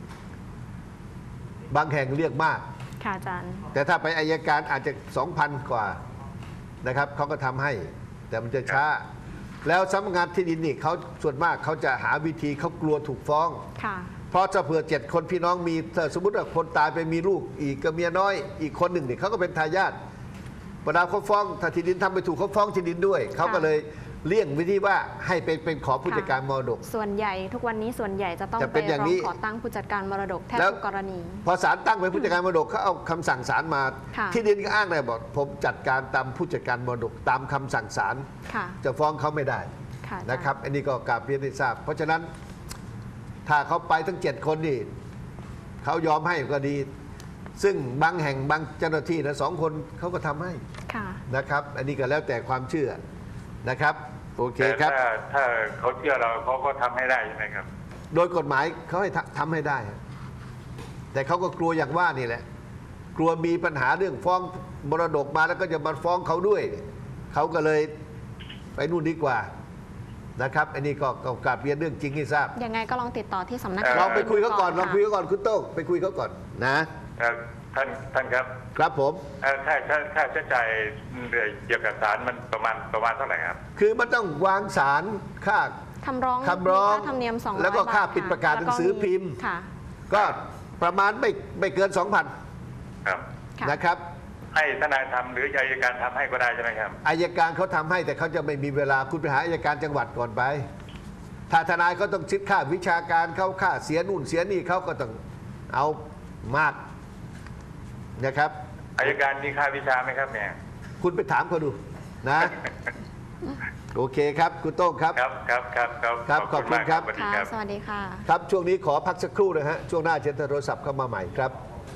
B: บางแห่งเรียกมาก
C: ค่ะอาจารย์
B: แต่ถ้าไปอายการอาจจะสองพันกว่านะครับเขาก็ทำให้ แต่มันจะช้า แล้วสำนักงานที่ดินนี่เขาส่วนมากเขาจะหาวิธีเขากลัวถูกฟ้อง
C: ค่ะ
B: เพราะจะเผื่อเจ็ดคนพี่น้องมีถ้าสมมติว่าคนตายไปมีลูกอีกก็เมียน้อยอีกคนหนึ่งนี่เขาก็เป็นทายาทเวลาเขาฟ้องถ้าที่ดินทำไปถูกเขาฟ้องที่ดินด้วยเขาก็เลยเลี่ยงวิธีว่าให้เป็นเป็นขอผู้จัดการมรดก
C: ส่วนใหญ่ทุกวันนี้ส่วนใหญ่จะต้อง
B: จะ
C: ไป
B: เป็นอย่าง
C: ร้อ
B: นี้
C: งขอตั้งผู้จัดการมรดกแทบ
B: แล้ว
C: ทุกกรณี
B: พอศาลตั้งเป็นผู้จัดการมรดกเขาเอาคำสั่งศาลมา
C: ค่ะ
B: ที่ดินก็อ้างเลยบอกผมจัดการตามผู้จัดการมรดกตามคำสั่งศาล
C: ค่ะ
B: จะฟ้องเขาไม่ได้
C: ค่ะอาจาย์
B: นะครับ อันนี้ก็กราบเรียนให้ทราบ เพราะฉะนั้นถ้าเขาไปทั้งเจ็ดคนนี่เขายอมให้ก็ดี ซึ่งบางแห่งบางเจ้าหน้าที่นะสองคนเขาก็ทำให้
C: ค่ะ
B: นะครับ อันนี้ก็แล้วแต่ความเชื่อนะครับโอเค
E: แต่
B: ครับ
E: ถ้าถ้าเขาเชื่อเราเขาก็ทำให้ได้ใช่ไหมครับ
B: โดยกฎหมายเขาให้ทำทำให้ได้ แต่เขาก็กลัวอย่างว่านี่แหละ กลัวมีปัญหาเรื่องฟ้องมรดกมาแล้วก็จะมาฟ้องเขาด้วย เขาก็เลยไปนู่นดีกว่านะครับ อันนี้ก็ก็กราบเรียนเรื่องจริงให้ทราบ
C: ยังไงก็ลองติดต่อที่สำนัก
E: เอ่อ
B: ลองไปคุยเขาก่อนลองคุย
C: ค่ะ
B: เขาก่อนคุณโต้งไปคุยเขาก่อนนะ
E: เอ่อท่านท่านครับ
B: ครับผม
E: เอ่อค่าค่าค่าใช้จ่ายเกี่ยวกับศาลมันประมาณประมาณเท่าไหร่ครับ
B: คือมันต้องวางสารค่า
C: คำร้อง
B: คำร้อง
C: มีค่าธรรมเนียมสองร้อย
B: แล้วก็ค่า
C: บท
B: ปิดประกาศหนังสือพิมพ์
C: ค่ะ
B: ก็ประมาณไม่ไม่เกิน สองพัน
E: ครับ
C: ค่ะ
B: นะครับ
E: ให้ทนายทำหรืออัยการทำให้ก็ได้ใช่ไหมครับ
B: อายการเขาทำให้แต่เขาจะไม่มีเวลาคุณไปหาอายการจังหวัดก่อนไป ถ้าทนายเขาต้องคิดค่าวิชาการเขาค่าเสียนู่นเสียนี่เขาก็ต้องเอามากนะครับ
E: อัยการมีค่าวิชาไหมครับเนี่ย
B: คุณไปถามเขาดูนะ โอเคครับ คุณโต้งครับ
E: ครับครับครับครับ
B: ครับขอบคุณ
E: มาก
B: ครับ
E: สวัสดี
C: ค่ะ
E: ครับ
C: สวัสดีค่ะ
B: ครับช่วงนี้ขอพักสักครู่นะฮะช่วงหน้าเชิญโทรศัพท์เข้ามาใหม่ครับ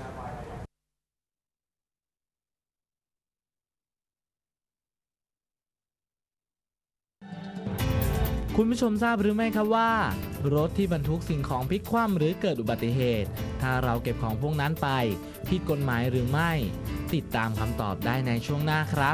A: คุณผู้ชมทราบหรือไม่ครับว่า รถที่บรรทุกสิ่งของพลิกคว่ำหรือเกิดอุบัติเหตุ ถ้าเราเก็บของพวกนั้นไปผิดกฎหมายหรือไม่ ติดตามคำตอบได้ในช่วงหน้าครับ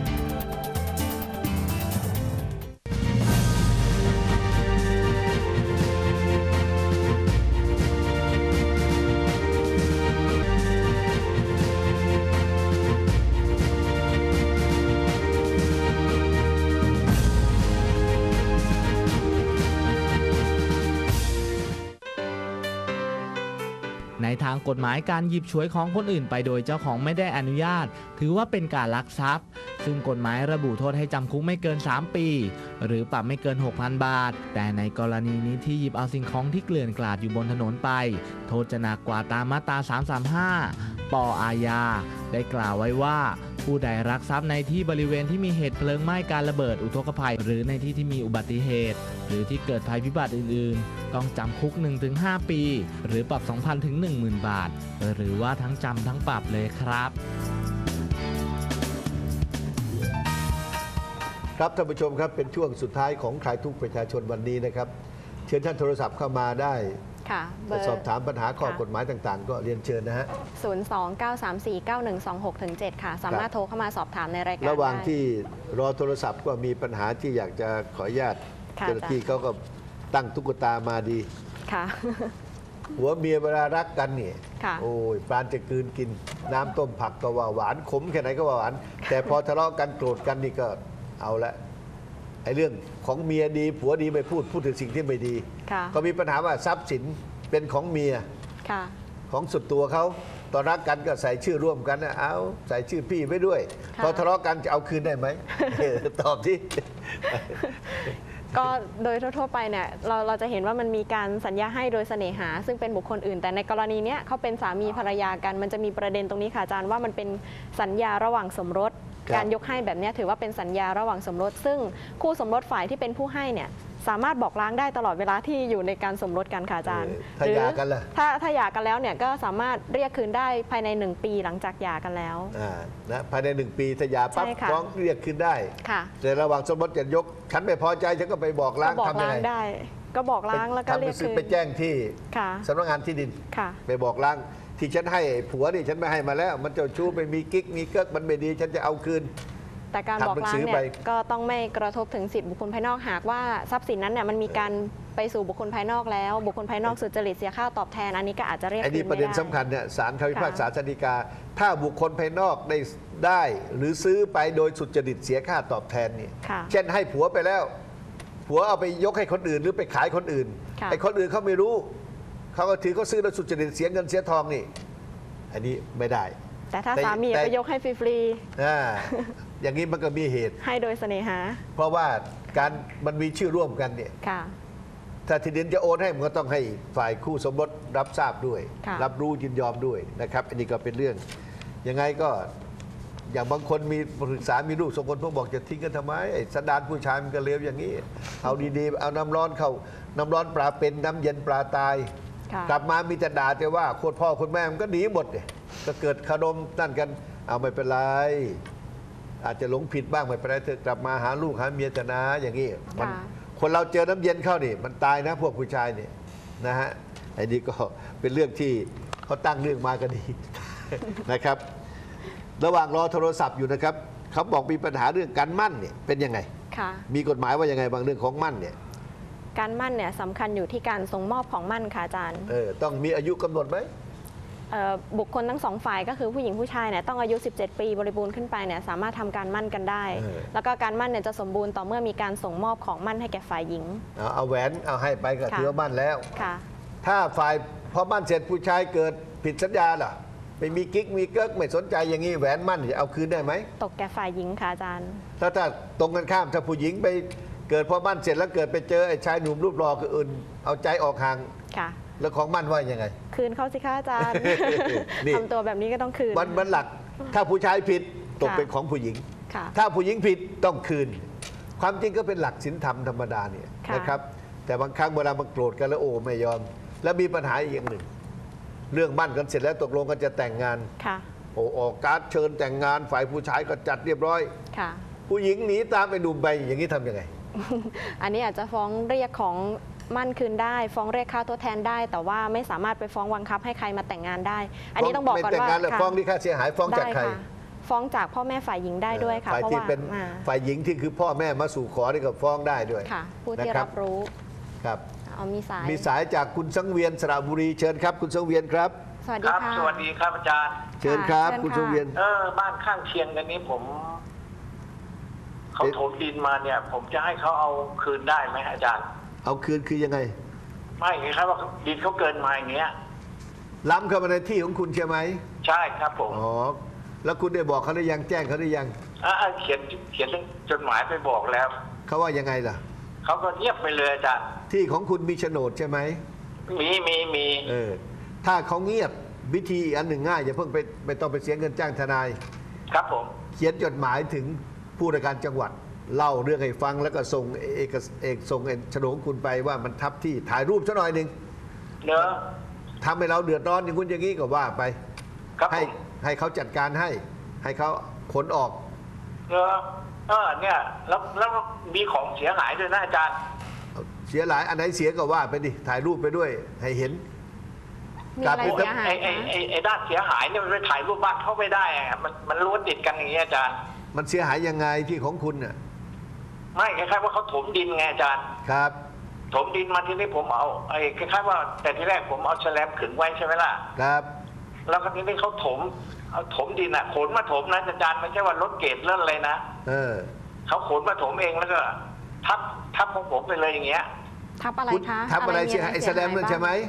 A: ในทางกฎหมายการหยิบฉวยของคนอื่นไปโดยเจ้าของไม่ได้อนุญาต ถือว่าเป็นการลักทรัพย์ ซึ่งกฎหมายระบุโทษให้จำคุกไม่เกินสามปี หรือปรับไม่เกิน หกพัน บาท แต่ในกรณีนี้ที่หยิบเอาสิ่งของที่เกลื่อนกลาดอยู่บนถนนไป โทษจะหนักกว่าตามมาตราสามสามห้า ป.อาญาได้กล่าวไว้ว่า ผู้ใดลักทรัพย์ในที่บริเวณที่มีเหตุเพลิงไหม้การระเบิดอุทกภัย หรือในที่ที่มีอุบัติเหตุ หรือที่เกิดภัยพิบัติอื่นๆ ต้องจำคุก หนึ่งถึงห้า ปี หรือปรับ สองพัน ถึง หนึ่งหมื่น บาท หรือว่าทั้งจำทั้งปรับเลยครับ
B: ครับท่านผู้ชมครับเป็นช่วงสุดท้ายของคลายทุกข์ประชาชนวันนี้นะครับ เชิญท่านโทรศัพท์เข้ามาได้
C: ค่ะ เบอ
B: จะ
C: ร์
B: สอบถามปัญหาข้อ
C: ค่ะ
B: กฎหมายต่างๆ ก็เรียนเชิญนะฮะ
C: ศูนย์ สอง เก้า สาม สี่ เก้า หนึ่ง สอง หก ถึง เจ็ด ค่ะ สามารถโทรเข้ามาสอบถามในรายการ
B: ระหว่าง
C: ได้
B: ที่รอโทรศัพท์ก็มีปัญหาที่อยากจะขออนุญาต
C: ค่ะ
B: เจ้าหน้าที่เขาก็ตั้งตุ๊กตามาดี
C: ค่ะ
B: หัวเมียเวลารักกันเนี่ย
C: ค่ะ
B: โอ้ยปานจะกลืนกิน น้ำต้มผักก็ว่าหวานขมแค่ไหนก็ว่าหวาน แต่พอทะเลาะกันโกรธกันนี่ก็เอาละไอ้เรื่องของเมียดีผัวดีไม่พูดพูดถึงสิ่งที่ไม่ดี
C: ค่ะ
B: ก็มีปัญหาว่าทรัพย์สินเป็นของเมีย
C: ค่ะ
B: ของสุดตัวเขาตอนรักกันก็ใส่ชื่อร่วมกันนะเอาใส่ชื่อพี่ไว้ด้วย
C: ค่ะ
B: พอทะเลาะกันจะเอาคืนได้ไหม ตอบที่
C: ก็โดยทั่วๆไปเนี่ยเราเราจะเห็นว่ามันมีการสัญญาให้โดยเสน่หา ซึ่งเป็นบุคคลอื่น แต่ในกรณีเนี้ยเขาเป็นสามีภรรยากัน มันจะมีประเด็นตรงนี้ค่ะอาจารย์ว่ามันเป็นสัญญาระหว่างสมรส
B: ครับ
C: การยกให้แบบเนี้ยถือว่าเป็นสัญญาระหว่างสมรส ซึ่งคู่สมรสฝ่ายที่เป็นผู้ให้เนี่ยสามารถบอกล้างได้ตลอดเวลาที่อยู่ในการสมรสกันค่ะอาจารย์
B: เออถ้าหย่ากันล่ะ
C: ถ้าถ้าหย่ากันแล้วเนี่ยก็สามารถเรียกคืนได้ภายในหนึ่งปีหลังจากหย่ากันแล้ว
B: อ่านะภายในหนึ่งปีถ้าหย่าปั๊บ
C: ใช่ค่ะ
B: ฟ้องเรียกคืนได้
C: ค่ะ
B: แต่ระหว่างสมรสจะยกฉันไม่พอใจฉันก็ไปบอกล้า
C: ก็
B: ง
C: บอก
B: ทำยัง
C: ล้าง
B: ไง
C: ได้ ก็บอกล้างแล้วก็
B: ทำ
C: เรี
B: ไป
C: ยก
B: ซื้
C: คื
B: อน ไปแจ้งที่
C: ค่ะ
B: สำนักงานที่ดิน
C: ค่ะ
B: ไปบอกล้างที่ฉันให้ผัวนี่ฉันไม่ให้มาแล้ว มันเจ้าชู้ไปมีกิ๊กมีเกิ๊กมันไม่ดีฉันจะเอาคืน
C: แต่การบอกล้าง
B: ทำหนังสือ
C: เนี่
B: ไป
C: ยก็ต้องไม่กระทบถึงสิทธิบุคคลภายนอกหากว่าทรัพย์สินนั้นเนี่ยมันมีการไปสู่บุคคลภายนอกแล้ว บุคคลภายนอกสุจริตเสียค่าตอบแทนอันนี้ก็อาจจะเรียก
B: ไอ้
C: คื
B: นี่
C: น
B: ประ
C: ไม่
B: เด็น
C: ได้
B: สำคัญเนี่ยศาลคำพิพากษาฎีกา ถ้าบุคคลภายนอกได้ได้หรือซื้อไปโดยสุจริตเสียค่าตอบแทนเนี่ย
C: ค่ะ
B: เช่นให้ผัวไปแล้ว ผัวเอาไปยกให้คนอื่นหรือไปขายคนอื่น
C: ค่ะ
B: ไอ้คนอื่นเขาไม่รู้เขาก็ถือเขาซื้อโดยสุจริตเสียเงินเสียทองนี่ อันนี้ไม่ได้
C: แต่ถ้า
B: แต่
C: สามี
B: แต่
C: ไปยกให้ฟรี
B: อ่าอย่างนี้มันก็มีเหตุ
C: ๆให้โดยเสน่หา
B: เพราะว่าการมันมีชื่อร่วมกันเนี่ย
C: ค่ะ
B: ถ้าที่ดินจะโอนให้มันก็ต้องให้ฝ่ายคู่สมรสรับทราบด้วย
C: ค่ะ
B: รับรู้ยินยอมด้วยนะครับ อันนี้ก็เป็นเรื่องยังไงก็อย่างบางคนมีปรึกษามีลูกสองคนพวกบอกจะทิ้งกันทำไมไอ้สันดานผู้ชายมันก็เลวอย่างนี้ เอาดีๆเอาน้ำร้อนเข้าน้ำร้อนปลาเป็นน้ำเย็นปลาตาย
C: ค่ะ
B: กลับมามีแต่ด่าแต่ว่าโคตรพ่อโคตรแม่มันก็หนีหมดเนี่ยก็เกิดคารมนั่นกันเอาไม่เป็นไรอาจจะหลงผิดบ้างไม่เป็นไรเธอกลับมาหาลูกหาเมียแต่นะอย่างนี้มัน
C: ค่ะ
B: คนเราเจอน้ำเย็นเข้านี่มันตายนะพวกผู้ชายเนี่ยนะฮะไอ้นี่ก็เป็นเรื่องที่เขาตั้งเรื่องมาก็ดี นะครับ ระหว่างรอโทรศัพท์อยู่นะครับเขาบอกมีปัญหาเรื่องการมั่นเนี่ยเป็นยังไง
C: ค่ะ
B: มีกฎหมายว่ายังไงบางเรื่องของมั่นเนี่ย
C: การมั่นเนี่ยสำคัญอยู่ที่การส่งมอบของมั่นค่ะอาจารย์
B: เออต้องมีอายุกำหนดไหม
C: เอ่อบุคคลทั้งสองฝ่ายก็คือผู้หญิงผู้ชายเนี่ยต้องอายุ สิบเจ็ด ปีบริบูรณ์ขึ้นไปเนี่ยสามารถทำการมั่นกันได้
B: เออ
C: แล้วก็การมั่นเนี่ยจะสมบูรณ์ต่อเมื่อมีการส่งมอบของมั่นให้แก่ฝ่ายหญิง
B: เอาเอาแหวนเอาให้ไปก็
C: ค่ะ
B: ถือว่ามั่นแล้ว
C: ค่ะ
B: ถ้าฝ่ายพอมั่นเสร็จผู้ชายเกิดผิดสัญญาล่ะไปมีกิ๊กมีเกิ๊กไม่สนใจอย่างนี้แหวนมั่นจะเอาคืนได้ไหม
C: ตกแก่ฝ่ายหญิงค่ะอาจารย์
B: ถ้าถ้าตรงกันข้ามถ้าผู้หญิงไปเกิดพอมั่นเสร็จแล้วเกิดไปเจอไอ้ชายหนุ่มรูปหล่อคืออื่นเอาใจออกห่าง
C: ค่ะ
B: แล้วของมั่นว่ายังไง
C: คืนเขาสิคะอาจารย์
B: นี่
C: ทำตัวแบบนี้ก็ต้องคืน
B: มันมันหลักถ้าผู้ชายผิดตก
C: ค่ะ
B: เป็นของผู้หญิง
C: ค่ะ
B: ถ้าผู้หญิงผิดต้องคืน ความจริงก็เป็นหลักศีลธรรมธรรมดาเนี่ย
C: ค่ะ
B: นะครับ แต่บางครั้งเวลามันโกรธกันแล้วโอ้ไม่ยอม แล้วมีปัญหาอีกอย่างหนึ่ง เรื่องมั่นกันเสร็จแล้วตกลงกันจะแต่งงาน
C: ค่ะ
B: โอ้ออกการ์ดเชิญแต่งงานฝ่ายผู้ชายก็จัดเรียบร้อย
C: ค่ะ
B: ผู้หญิงหนีตามไปหนุ่มไปอย่างนี้ทำยังไง
C: อันนี้อาจจะฟ้องเรียกของมั่นคืนได้ ฟ้องเรียกค่าทดแทนได้ แต่ว่าไม่สามารถไปฟ้องบังคับให้ใครมาแต่งงานได้ อันนี้ต้องบอกก่อน
B: ไม่แต่ง
C: ว่าง
B: านแล้ว
C: ค่ะ
B: ฟ้องที่ค่าเสียหายฟ้องจาก
C: ได้
B: ใคร
C: ค่ะฟ้องจากพ่อแม่ฝ่ายหญิงได้ด้วยค่ะ
B: ฝ่าย
C: เพราะ
B: ที่
C: ว่า
B: เป็น
C: อ่า
B: ฝ่ายหญิงที่คือพ่อแม่มาสู่ขอนี่ก็ฟ้องได้ด้วย
C: ค่ะ ผู้ที่
B: นะค
C: รับรู้
B: ครับ
C: เอามีสาย
B: มีสายจากคุณสังเวียนสระบุรีเชิญครับ คุณสังเวียนครับ
C: สวัส
F: ค
C: ดี
F: รับ
C: ค่ะ
F: สวัสดีครับอาจารย์
B: เชิญครับ
C: เชิญ
B: คุณ
C: ค่ะ
B: สังเวียน
F: เออ บ้านข้างเคียงกันนี้ผม เขา
B: เอ๊ะ
F: ถมดินมาเนี่ย ผมจะให้เขาเอาคืนได้ไหมอาจารย์
B: เอาคืนคือยังไง
F: ไม่ครับว่าดินเขาเกินมาอย่างเงี้ย
B: ล้ำเข้ามาในที่ของคุณใช่ไหม
F: ใช่ครับผม
B: อ๋อแล้วคุณได้บอกเขาได้ยังแจ้งเขาได้ยัง
F: อ่าเขียนเขียนจดหมายไปบอกแล้ว
B: เขาว่ายังไงล่ะ
F: เขาก็เงียบไปเลยอาจารย์
B: ที่ของคุณมีโฉนดใช่ไหม
F: มีมีมี
B: เออถ้าเขาเงียบวิธีอันหนึ่งง่ายอย่าเพิ่งไปไม่ต้องไปเสียเงินจ้างทนาย
F: ครับผม
B: เขียนจดหมายถึงผู้ราชการจังหวัด เล่าเรื่องให้ฟังแล้วก็ส่งเอกเอกส่งโฉนดของคุณไปว่ามันทับที่ถ่ายรูปซะหน่อยหนึ่ง
F: เนอะ
B: ทำให้เราเดือดร้อนอย่างคุณอย่างนี้ก็ว่าไป
F: ครับผ
B: ให้
F: ม
B: ให้เขาจัดการให้ ให้เขาขนออก
F: เนอะเออเนี่ย แล้วแล้วมีของเสียหายด้วยนะอาจารย์
B: เสียหลายอันไหนเสียก็ว่าไปดิถ่ายรูปไปด้วย ให้เห็น
C: มีอะไรเสียหาย
F: ไอ้ไอ้
C: คะ
F: ไอ้ไอ้ด้านเสียหายเนี่ยมันไปถ่ายรูปบ้านเขาไม่ได้อะมันมันล้วนติดกันอย่างเงี้ยอาจารย์
B: มันเสียหายยังไงที่ของคุณน่ะ
F: ไม่คล้ายๆว่าเขาถมดินไงอาจารย์
B: ครับ
F: ถมดินมาที่นี่ผมเอาไอ้คล้ายๆว่า แต่ที่แรกผมเอาแฉลมขึงไว้ใช่ไหมล่ะ
B: ครับ
F: แล้วก็ทีนี้เขาถมเอาถมดินอ่ะขนมาถมนะอาจารย์ไม่ใช่ว่ารถเกตเลื่อนเลยนะ
B: เออ
F: เขาขนมาถมเองแล้วก็ทับทับของผมไปเลยอย่างเงี้ย
C: ทับอะไร
B: คุณ
C: คะ
B: ทำอะไร
C: มี
B: เสียหายไอ้แสดงนั่นใช่ไหม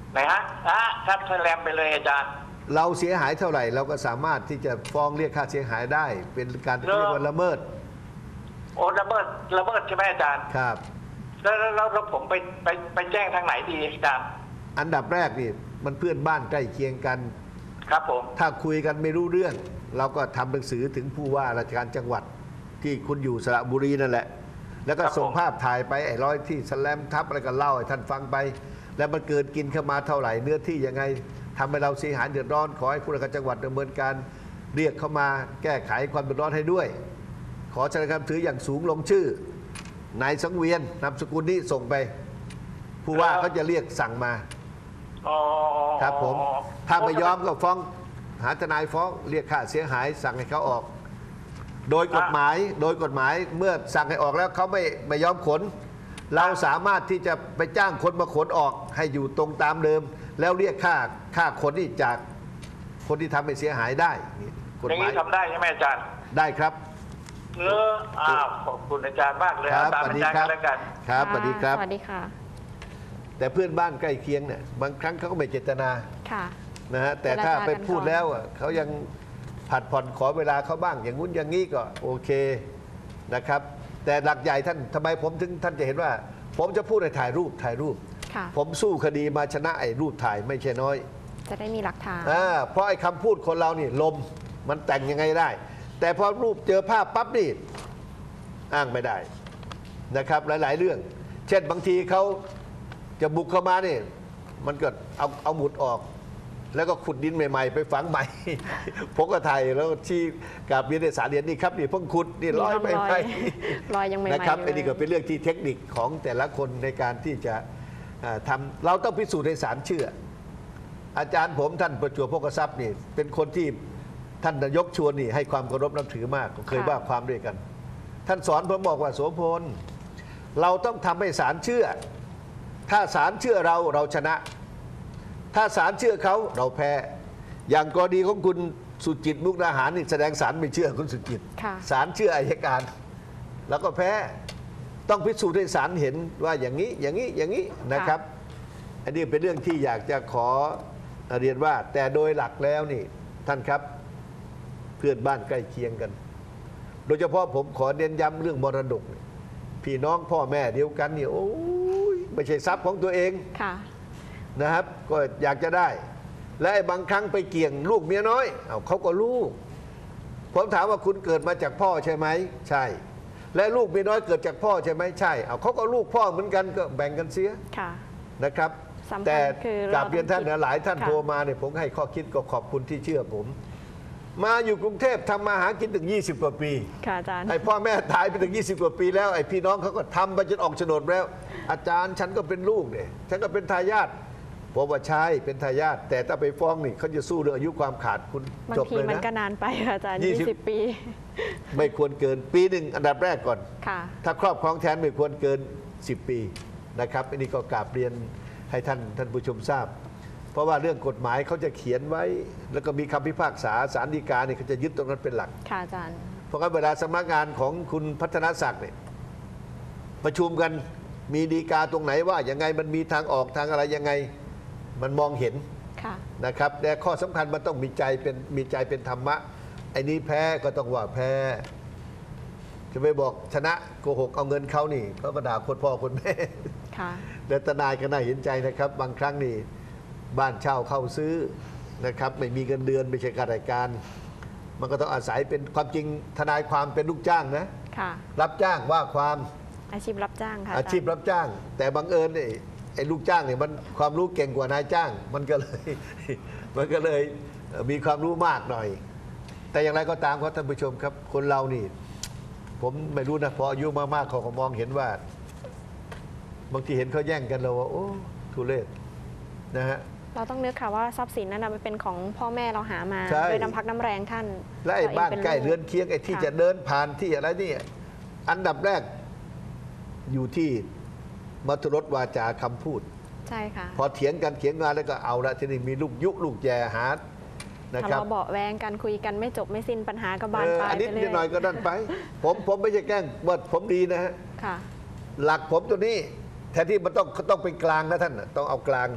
F: ไหนฮะอ่ะครับแสลมไปเลยอาจารย์
B: เราเสียหายเท่าไหร่เราก็สามารถที่จะฟ้องเรียกค่าเสียหายได้ เป็นการเรียกว่าละเมิด
F: โอ้ละเมิดละเมิดใช่ไหมอาจารย์
B: ครับ
F: แล้วแล้วแล้วแล้วผมไปไปไปแจ้งทางไหนดีอาจารย์
B: อันดับแรกนี่มันเพื่อนบ้านใกล้เคียงกัน
F: ครับผม
B: ถ้าคุยกันไม่รู้เรื่อง เราก็ทำหนังสือถึงผู้ว่าราชการจังหวัดที่คุณอยู่สระบุรีนั่นแหละ แล้วก็ส่งภาพถ่ายไปไอ้ร้อยที่สแลมทับอะไรก็เล่าให้ท่านฟังไป แล้วมันเกิดกินเข้ามาเท่าไหร่เนื้อที่ยังไงทำให้เราเสียหายเดือดร้อนขอให้ผู้ราชการจังหวัดดำเนินการเรียกเข้ามาแก้ไขความเดือดร้อนให้ด้วย ขอแสดงความถืออย่างสูงลงชื่อนายสังเวียนนามสกุลนี้ส่งไป ผู้ว่าเขาจะเรียกสั่งมา
F: อ๋อ
B: ครับผมถ้าไม่ยอมก็ฟ้องหาทนายฟ้องเรียกค่าเสียหายสั่งให้เขาออก โดยกฎหมายโดยกฎหมายเมื่อสั่งให้ออกแล้วเขาไม่ไม่ยอมขน เราสามารถที่จะไปจ้างคนมาขนออกให้อยู่ตรงตามเดิม แล้วเรียกค่าค่าขนนี่จากคนที่ทำให้เสียหายได้กฎ
F: อย่าง
B: หมาย
F: นี้ทำได้ใช่ไหมอาจารย์
B: ได้ครับ
F: เอออ้าวขอบคุณอาจารย์มากเลย
B: ครับ
F: ตาม
B: สวัส
F: อา
B: ดี
F: จารย์
B: ครั
F: กับ นแล้วกัน
B: ครับสวัสดีครับ
C: สวัสดีค่ะ
B: แต่เพื่อนบ้านใกล้เคียงเนี่ยบางครั้งเขาก็ไม่เจตนา
C: ค่ะ
B: นะฮะแต่ถ้าไปพูดแล้วอ่ะเขายังผัดผ่อนขอเวลาเขาบ้างอย่างงู้นอย่างนี้ก็โอเคนะครับ แต่หลักใหญ่ท่านทำไมผมถึงท่านจะเห็นว่า ผมจะพูดให้ถ่ายรูปถ่ายรูป
C: ค่ะ
B: ผมสู้คดีมาชนะไอ้รูปถ่ายไม่ใช่น้อย
C: จะได้มีหลักฐาน
B: อ่าเพราะไอ้คำพูดคนเรานี่ลมมันแต่งยังไงได้ แต่พอรูปเจอภาพปั๊บนี่อ้างไม่ได้นะครับหลาย ๆ เรื่อง เช่นบางทีเขาจะบุกเข้ามานี่มันก็เอาเอาหมุดออก แล้วก็ขุดดินใหม่ ๆ ไปฝังใหม่ ผมก็ถ่ายแล้วที่กราบเรียนในสารเรียนนี่ครับนี่เพิ่งขุดนี่ร้อยไปไป
C: รอยยังใหม่ๆ
B: นะครับ
C: อยู่
B: อันนี้ก็เป็นเรื่องที่เทคนิคของแต่ละคนในการที่จะอ่าทำเราต้องพิสูจน์ให้ศาลเชื่อ อาจารย์ผมท่านประจวบโภคทรัพย์นี่เป็นคนที่ท่านนายกชวนนี่ให้ความเคารพนับถือมากเคยว่าความด้วยกัน ท่านสอนผมบอกว่าโสพลเราต้องทำให้ศาลเชื่อ ถ้าศาลเชื่อเราเราชนะ ถ้าศาลเชื่อเขาเราแพ้ อย่างกรณีของคุณสุจิตมุกดาหารนี่แสดงศาลไม่เชื่อคุณสุจิต
C: ค่ะ
B: ศาลเชื่ออัยการ แล้วก็แพ้ต้องพิสูจน์ให้ศาลเห็นว่าอย่างนี้อย่างนี้อย่างนี้นะครับ อันนี้เป็นเรื่องที่อยากจะขอเรียนว่า แต่โดยหลักแล้วนี่ท่านครับเพื่อนบ้านใกล้เคียงกัน โดยเฉพาะผมขอเน้นย้ำเรื่องมรดกพี่น้องพ่อแม่เดียวกันนี่โอ้ยไม่ใช่ทรัพย์ของตัวเอง
C: ค่ะ
B: นะครับ ก็อยากจะได้ และไอ้บางครั้งไปเกี่ยงลูกเมียน้อยเอาเขาก็ลูก ผมถามว่าคุณเกิดมาจากพ่อใช่ไหมใช่ และลูกเมียน้อยเกิดจากพ่อใช่ไหมใช่เอาเขาก็ลูกพ่อเหมือนกันก็แบ่งกันเสีย
C: ค่ะ
B: นะครับ
C: สำคัญ
B: แต่
C: คือ
B: กราบเรียนท่าน
C: เราต้องคิ
B: นะ
C: ด
B: หลายท่าน
C: ค่ะ
B: โทรมาเนี่ยผมให้ข้อคิดก็ขอบคุณที่เชื่อผม มาอยู่กรุงเทพทำมาหากินถึงยี่สิบกว่าปี
C: ค่ะอาจารย์
B: ไอ้พ่อแม่ตายไปถึงยี่สิบกว่าปีแล้วไอ้พี่น้องเขาก็ทำไปจนออกโฉนดแล้ว อาจารย์ฉันก็เป็นลูกเนี่ยฉันก็เป็นทายาทผมว่าใช่เป็นทายาทแต่ถ้าไปฟ้องนี่เขาจะสู้เรื่องอายุความขาดคุณ
C: บาง
B: จบ
C: ที
B: เลย
C: มัน
B: นะ
C: ก็นานไปค่ะอาจารย์
B: ยี่
C: ยี่
B: สิบ
C: สิบปี
B: ไม่ควรเกินปีหนึ่งอันดับแรกก่อน
C: ค่ะ
B: ถ้าครอบครองแทนไม่ควรเกินสิบปีนะครับอันนี้ก็กราบเรียนให้ท่านท่านผู้ชมทราบ เพราะว่าเรื่องกฎหมายเขาจะเขียนไว้ แล้วก็มีคำพิพากษาศาลฎีกาเนี่ยเขาจะยึดตรงนั้นเป็นหลัก
C: ค่ะอาจารย์
B: เพราะงั้นเวลาสำนักงานของคุณพัฒนศักดิ์เนี่ยประชุมกันมีฎีกาตรงไหนว่ายังไงมันมีทางออกทางอะไรยังไงมันมองเห็น
C: ค่ะ
B: นะครับแต่ข้อสำคัญมันต้องมีใจเป็นมีใจเป็นธรรมะไอ้นี้แพ้ก็ต้องว่าแพ้จะไปบอกชนะโกหกเอาเงินเขานี่เขาก็ด่าคนพ่อคนแม่
C: ค่ะ
B: และทนายก็น่าเห็นใจนะครับ บางครั้งนี่บ้านเช่าเข้าซื้อนะครับไม่มีเงินเดือนไม่ใช่ข้าราชการ มันก็ต้องอาศัยเป็นความจริงทนายความเป็นลูกจ้างนะ
C: ค่ะ
B: รับจ้างว่าความ
C: อาชีพรับจ้างค่ะ
B: อาชีพรับจ้าง แต่บังเอิญเนี่ยไอ้ลูกจ้างเนี่ยมันความรู้เก่งกว่านายจ้าง มันก็เลย มันก็เลยมีความรู้มากหน่อย แต่อย่างไรก็ตามครับท่านผู้ชมครับ คนเรานี่ ผมไม่รู้นะพออายุมากๆเขาก็มองเห็นว่า บางทีเห็นเขาแย่งกันเราว่าโอ้ทุเรศนะฮะ
C: เราต้องนึกค่ะว่าทรัพย์สินนั้นนะมันเป็นของพ่อแม่เราหามา
B: ใช่
C: โดยน้ำพักน้ำแรงท่าน
B: และไอ้
C: เร
B: บ้าน
C: ป็
B: ใกล้
C: ลู
B: เรือนเคียงไอ้ที่
C: ค่
B: จะเดินผ่านที่อะไรนี่อันดับแรกอยู่ที่มัธรสวาจาคำพูด
C: ใช่ค่ะ
B: พอเถียงกันเถียงงานแล้วก็เอาละทีนี้มีลูกยุลูกแย่หานะ
C: ถ้า
B: ครับ
C: เราเบาะแวงกันคุยกันไม่จบไม่สิ้นปัญหาก็บาน
B: เออ
C: ปลาย
B: อัน
C: ไป
B: นี้
C: เรื่
B: นิดหน่อย
C: อย
B: ก็นั่นไป ผมผมไม่ใช่แกล้งว่าผมดีนะฮะ
C: ค่ะ
B: หลักผมตัวนี้แทนที่มันต้องต้องเป็นกลางนะท่านน่ะต้องเอากลาง
C: ค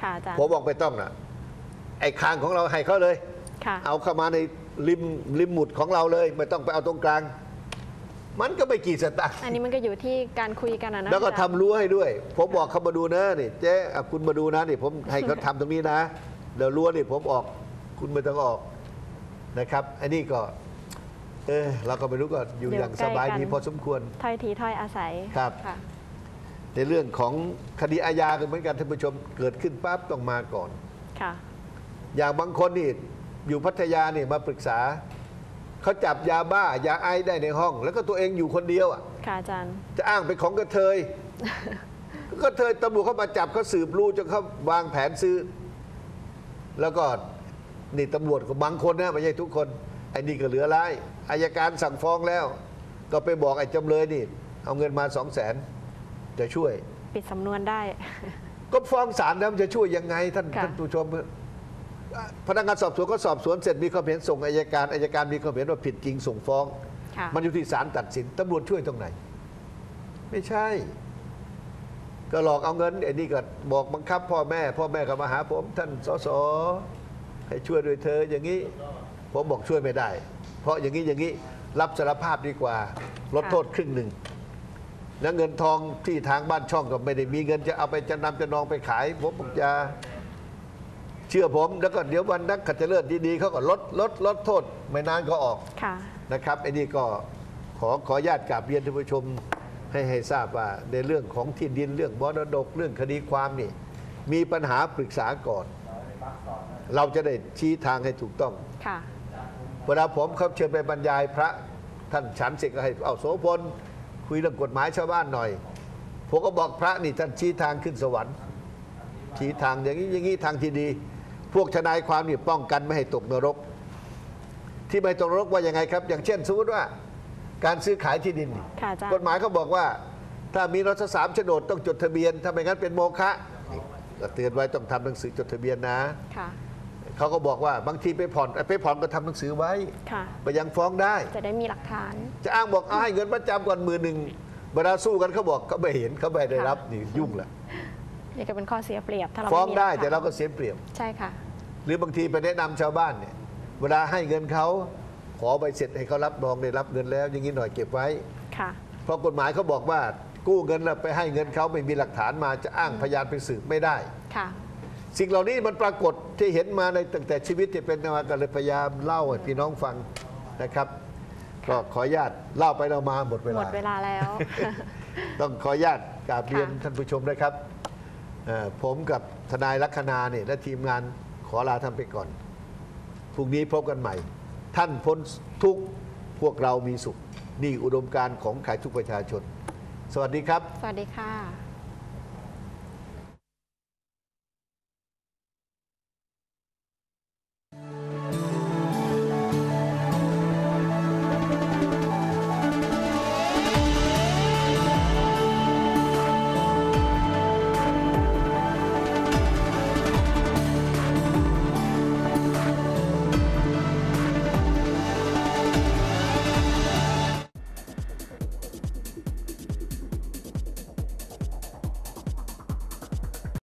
C: ค่ะอาจารย์
B: ผมบอกไม่ต้องนะไอ้คางของเราให้เขาเลย
C: ค่ะ
B: เอาเข้ามาในริมริมหมุดของเราเลย ไม่ต้องไปเอาตรงกลาง มันก็ไม่กี่สตางค์
C: อันนี้มันก็อยู่ที่การคุยกันนะนะ
B: แล้วก็
C: อาจารย์
B: ทำรั้วให้ด้วย ผมบอกเขามาดูนะนี่เจ๊อ่ะคุณมาดูนะนี่ผมให้เขาทำตรงนี้นะเดี๋ยวรั้วนี่ผมออกคุณไม่ต้องออกนะครับ อันนี้ก็ เออเราก็ไม่รู้ก็อยู่อย่างสบายดีพอสมควร
C: ถ้อยทีถ้อยอาศัย
B: ครับ
C: ค่ะ
B: ในเรื่องของคดีอาญาก็เหมือนกันท่านผู้ชมเกิดขึ้นปั๊บต้องมาก่อน
C: ค่ะ
B: อย่างบางคนนี่อยู่พัทยาเนี่ยมาปรึกษาเขาจับยาบ้ายาไอซ์ได้ในห้อง แล้วก็ตัวเองอยู่คนเดียวอ่ะ
C: ค่ะอาจารย์
B: จะอ้างเป็นของกระเทย ก็เทยตำรวจเขามาจับเขาสืบรู้จนเขาวางแผนซื้อ แล้วก็นี่ตำรวจก็บางคนนะไม่ใช่ทุกคนไอ้นี่ก็เหลือร้ายอายการสั่งฟ้องแล้ว ก็ไปบอกไอ้จำเลยนี่ เอาเงินมาสองแสนจะช่วย
C: ปิดสำนวนได้
B: ก็ฟ้องศาลแล้วมันจะช่วยยังไงท่าน
C: ค่ะ
B: ท่านผู้ชม พนักงานสอบสวนก็สอบสวนเสร็จมีความเห็นส่งอัยการอัยการมีความเห็นว่าผิดจริงส่งฟ้อง
C: ค่ะ
B: มันอยู่ที่ศาลตัดสินตำรวจช่วยตรงไหน ไม่ใช่ ก็หลอกเอาเงินไอ้นี่ก็บอกบังคับ พ่อแม่ พ่อแม่ก็มาหาผมท่านสสให้ช่วยด้วยเธออย่างนี้ ผมบอกช่วยไม่ได้ เพราะอย่างนี้อย่างนี้รับสารภาพดีกว่าลดโทษครึ่งหนึ่งแล้วเงินทองที่ทางบ้านช่องก็ไม่ได้มีเงินจะเอาไปจะนำจะนองไปขาย ผมบอกจะเชื่อผมแล้วก็เดี๋ยววันนักขัดเลิศดีๆเขาก็ลดลดลดโทษไม่นานก็ออก
C: ค่ะ
B: นะครับไอ้นี่ก็ขอขอญาติกราบเรียนท่านผู้ชมให้ให้ทราบว่าในเรื่องของที่ดินเรื่องมรดกเรื่องคดีความนี่มีปัญหาปรึกษาก่อน เราจะได้ชี้ทางให้ถูกต้อง
C: ค่ะ
B: เวลาผมเขาเชิญไปบรรยายพระท่านฉันเสร็จก็ให้เอาโสพลคุยเรื่องกฎหมายชาวบ้านหน่อยผมก็บอกพระนี่ท่านชี้ทางขึ้นสวรรค์ชี้ทางอย่างนี้อย่างนี้ทางที่ดี พวกทนายความนี่ป้องกันไม่ให้ตกนรก ที่ไม่ตกนรกว่ายังไงครับ อย่างเช่นสมมติว่าการซื้อขายที่ดิน
C: ค่ะอาจารย์
B: กฎหมายเขาบอกว่า ถ้ามีรถสามโฉนดต้องจดทะเบียนถ้าไม่งั้นเป็นโมฆะนี่ก็เตือนไว้ต้องทำหนังสือจดทะเบียนนะ
C: ค่ะ
B: เขาก็บอกว่าบางทีไปผ่อนไปผ่อนก็ทำหนังสือไว้
C: ค่ะ
B: ไปยังฟ้องได้
C: จะได้มีหลักฐาน
B: จะอ้างบอกเอาให้เงินประจำก่อนหมื่นหนึ่งเวลาสู้กันเขาบอกเขาไม่เห็นเขาไม่ได้รับนี่ยุ่งแหละ
C: นี่ก็เป็นข้อเสียเปรียบถ้าเรา
B: ฟ้อง
C: ม่มี
B: ได้
C: หลักฐน
B: แต่เราก็เสียเปรียบ
C: ใช่ค่ะ
B: หรือบางทีไปแนะนำชาวบ้านเนี่ยเวลาให้เงินเขาขอใบเสร็จให้เขารับรองได้รับเงินแล้ว อย่างนี้หน่อยเก็บไว้
C: ค่ะ
B: เพราะกฎหมายเขาบอกว่ากู้เงินแล้วไปให้เงินเขาไม่มีหลักฐานมาจะอ้างพยานไปสืบไม่ได้
C: ค่ะ
B: สิ่งเหล่านี้มันปรากฏที่เห็นมาในตั้งแต่ชีวิตที่เป็นมากันเลยพยายามเล่าให้พี่น้องฟังนะครับ ก็ขออนุญาตเล่าไปเรามาหมดเว
C: หม
B: ลา
C: ดเวลาแล้ว
B: ต้องขออนุญาตกราบเรียน
C: ค่ะ
B: ท่านผู้ชมนะครับเอ่อผมกับทนายลัคนาเนี่ยและทีมงานขอลาท่านไปก่อนพรุ่งนี้พบกันใหม่ ท่านพ้นทุกข์พวกเรามีสุข นี่อุดมการณ์ของขายทุกประชาชน สวัสดีครับ
C: สวัสดีค่ะ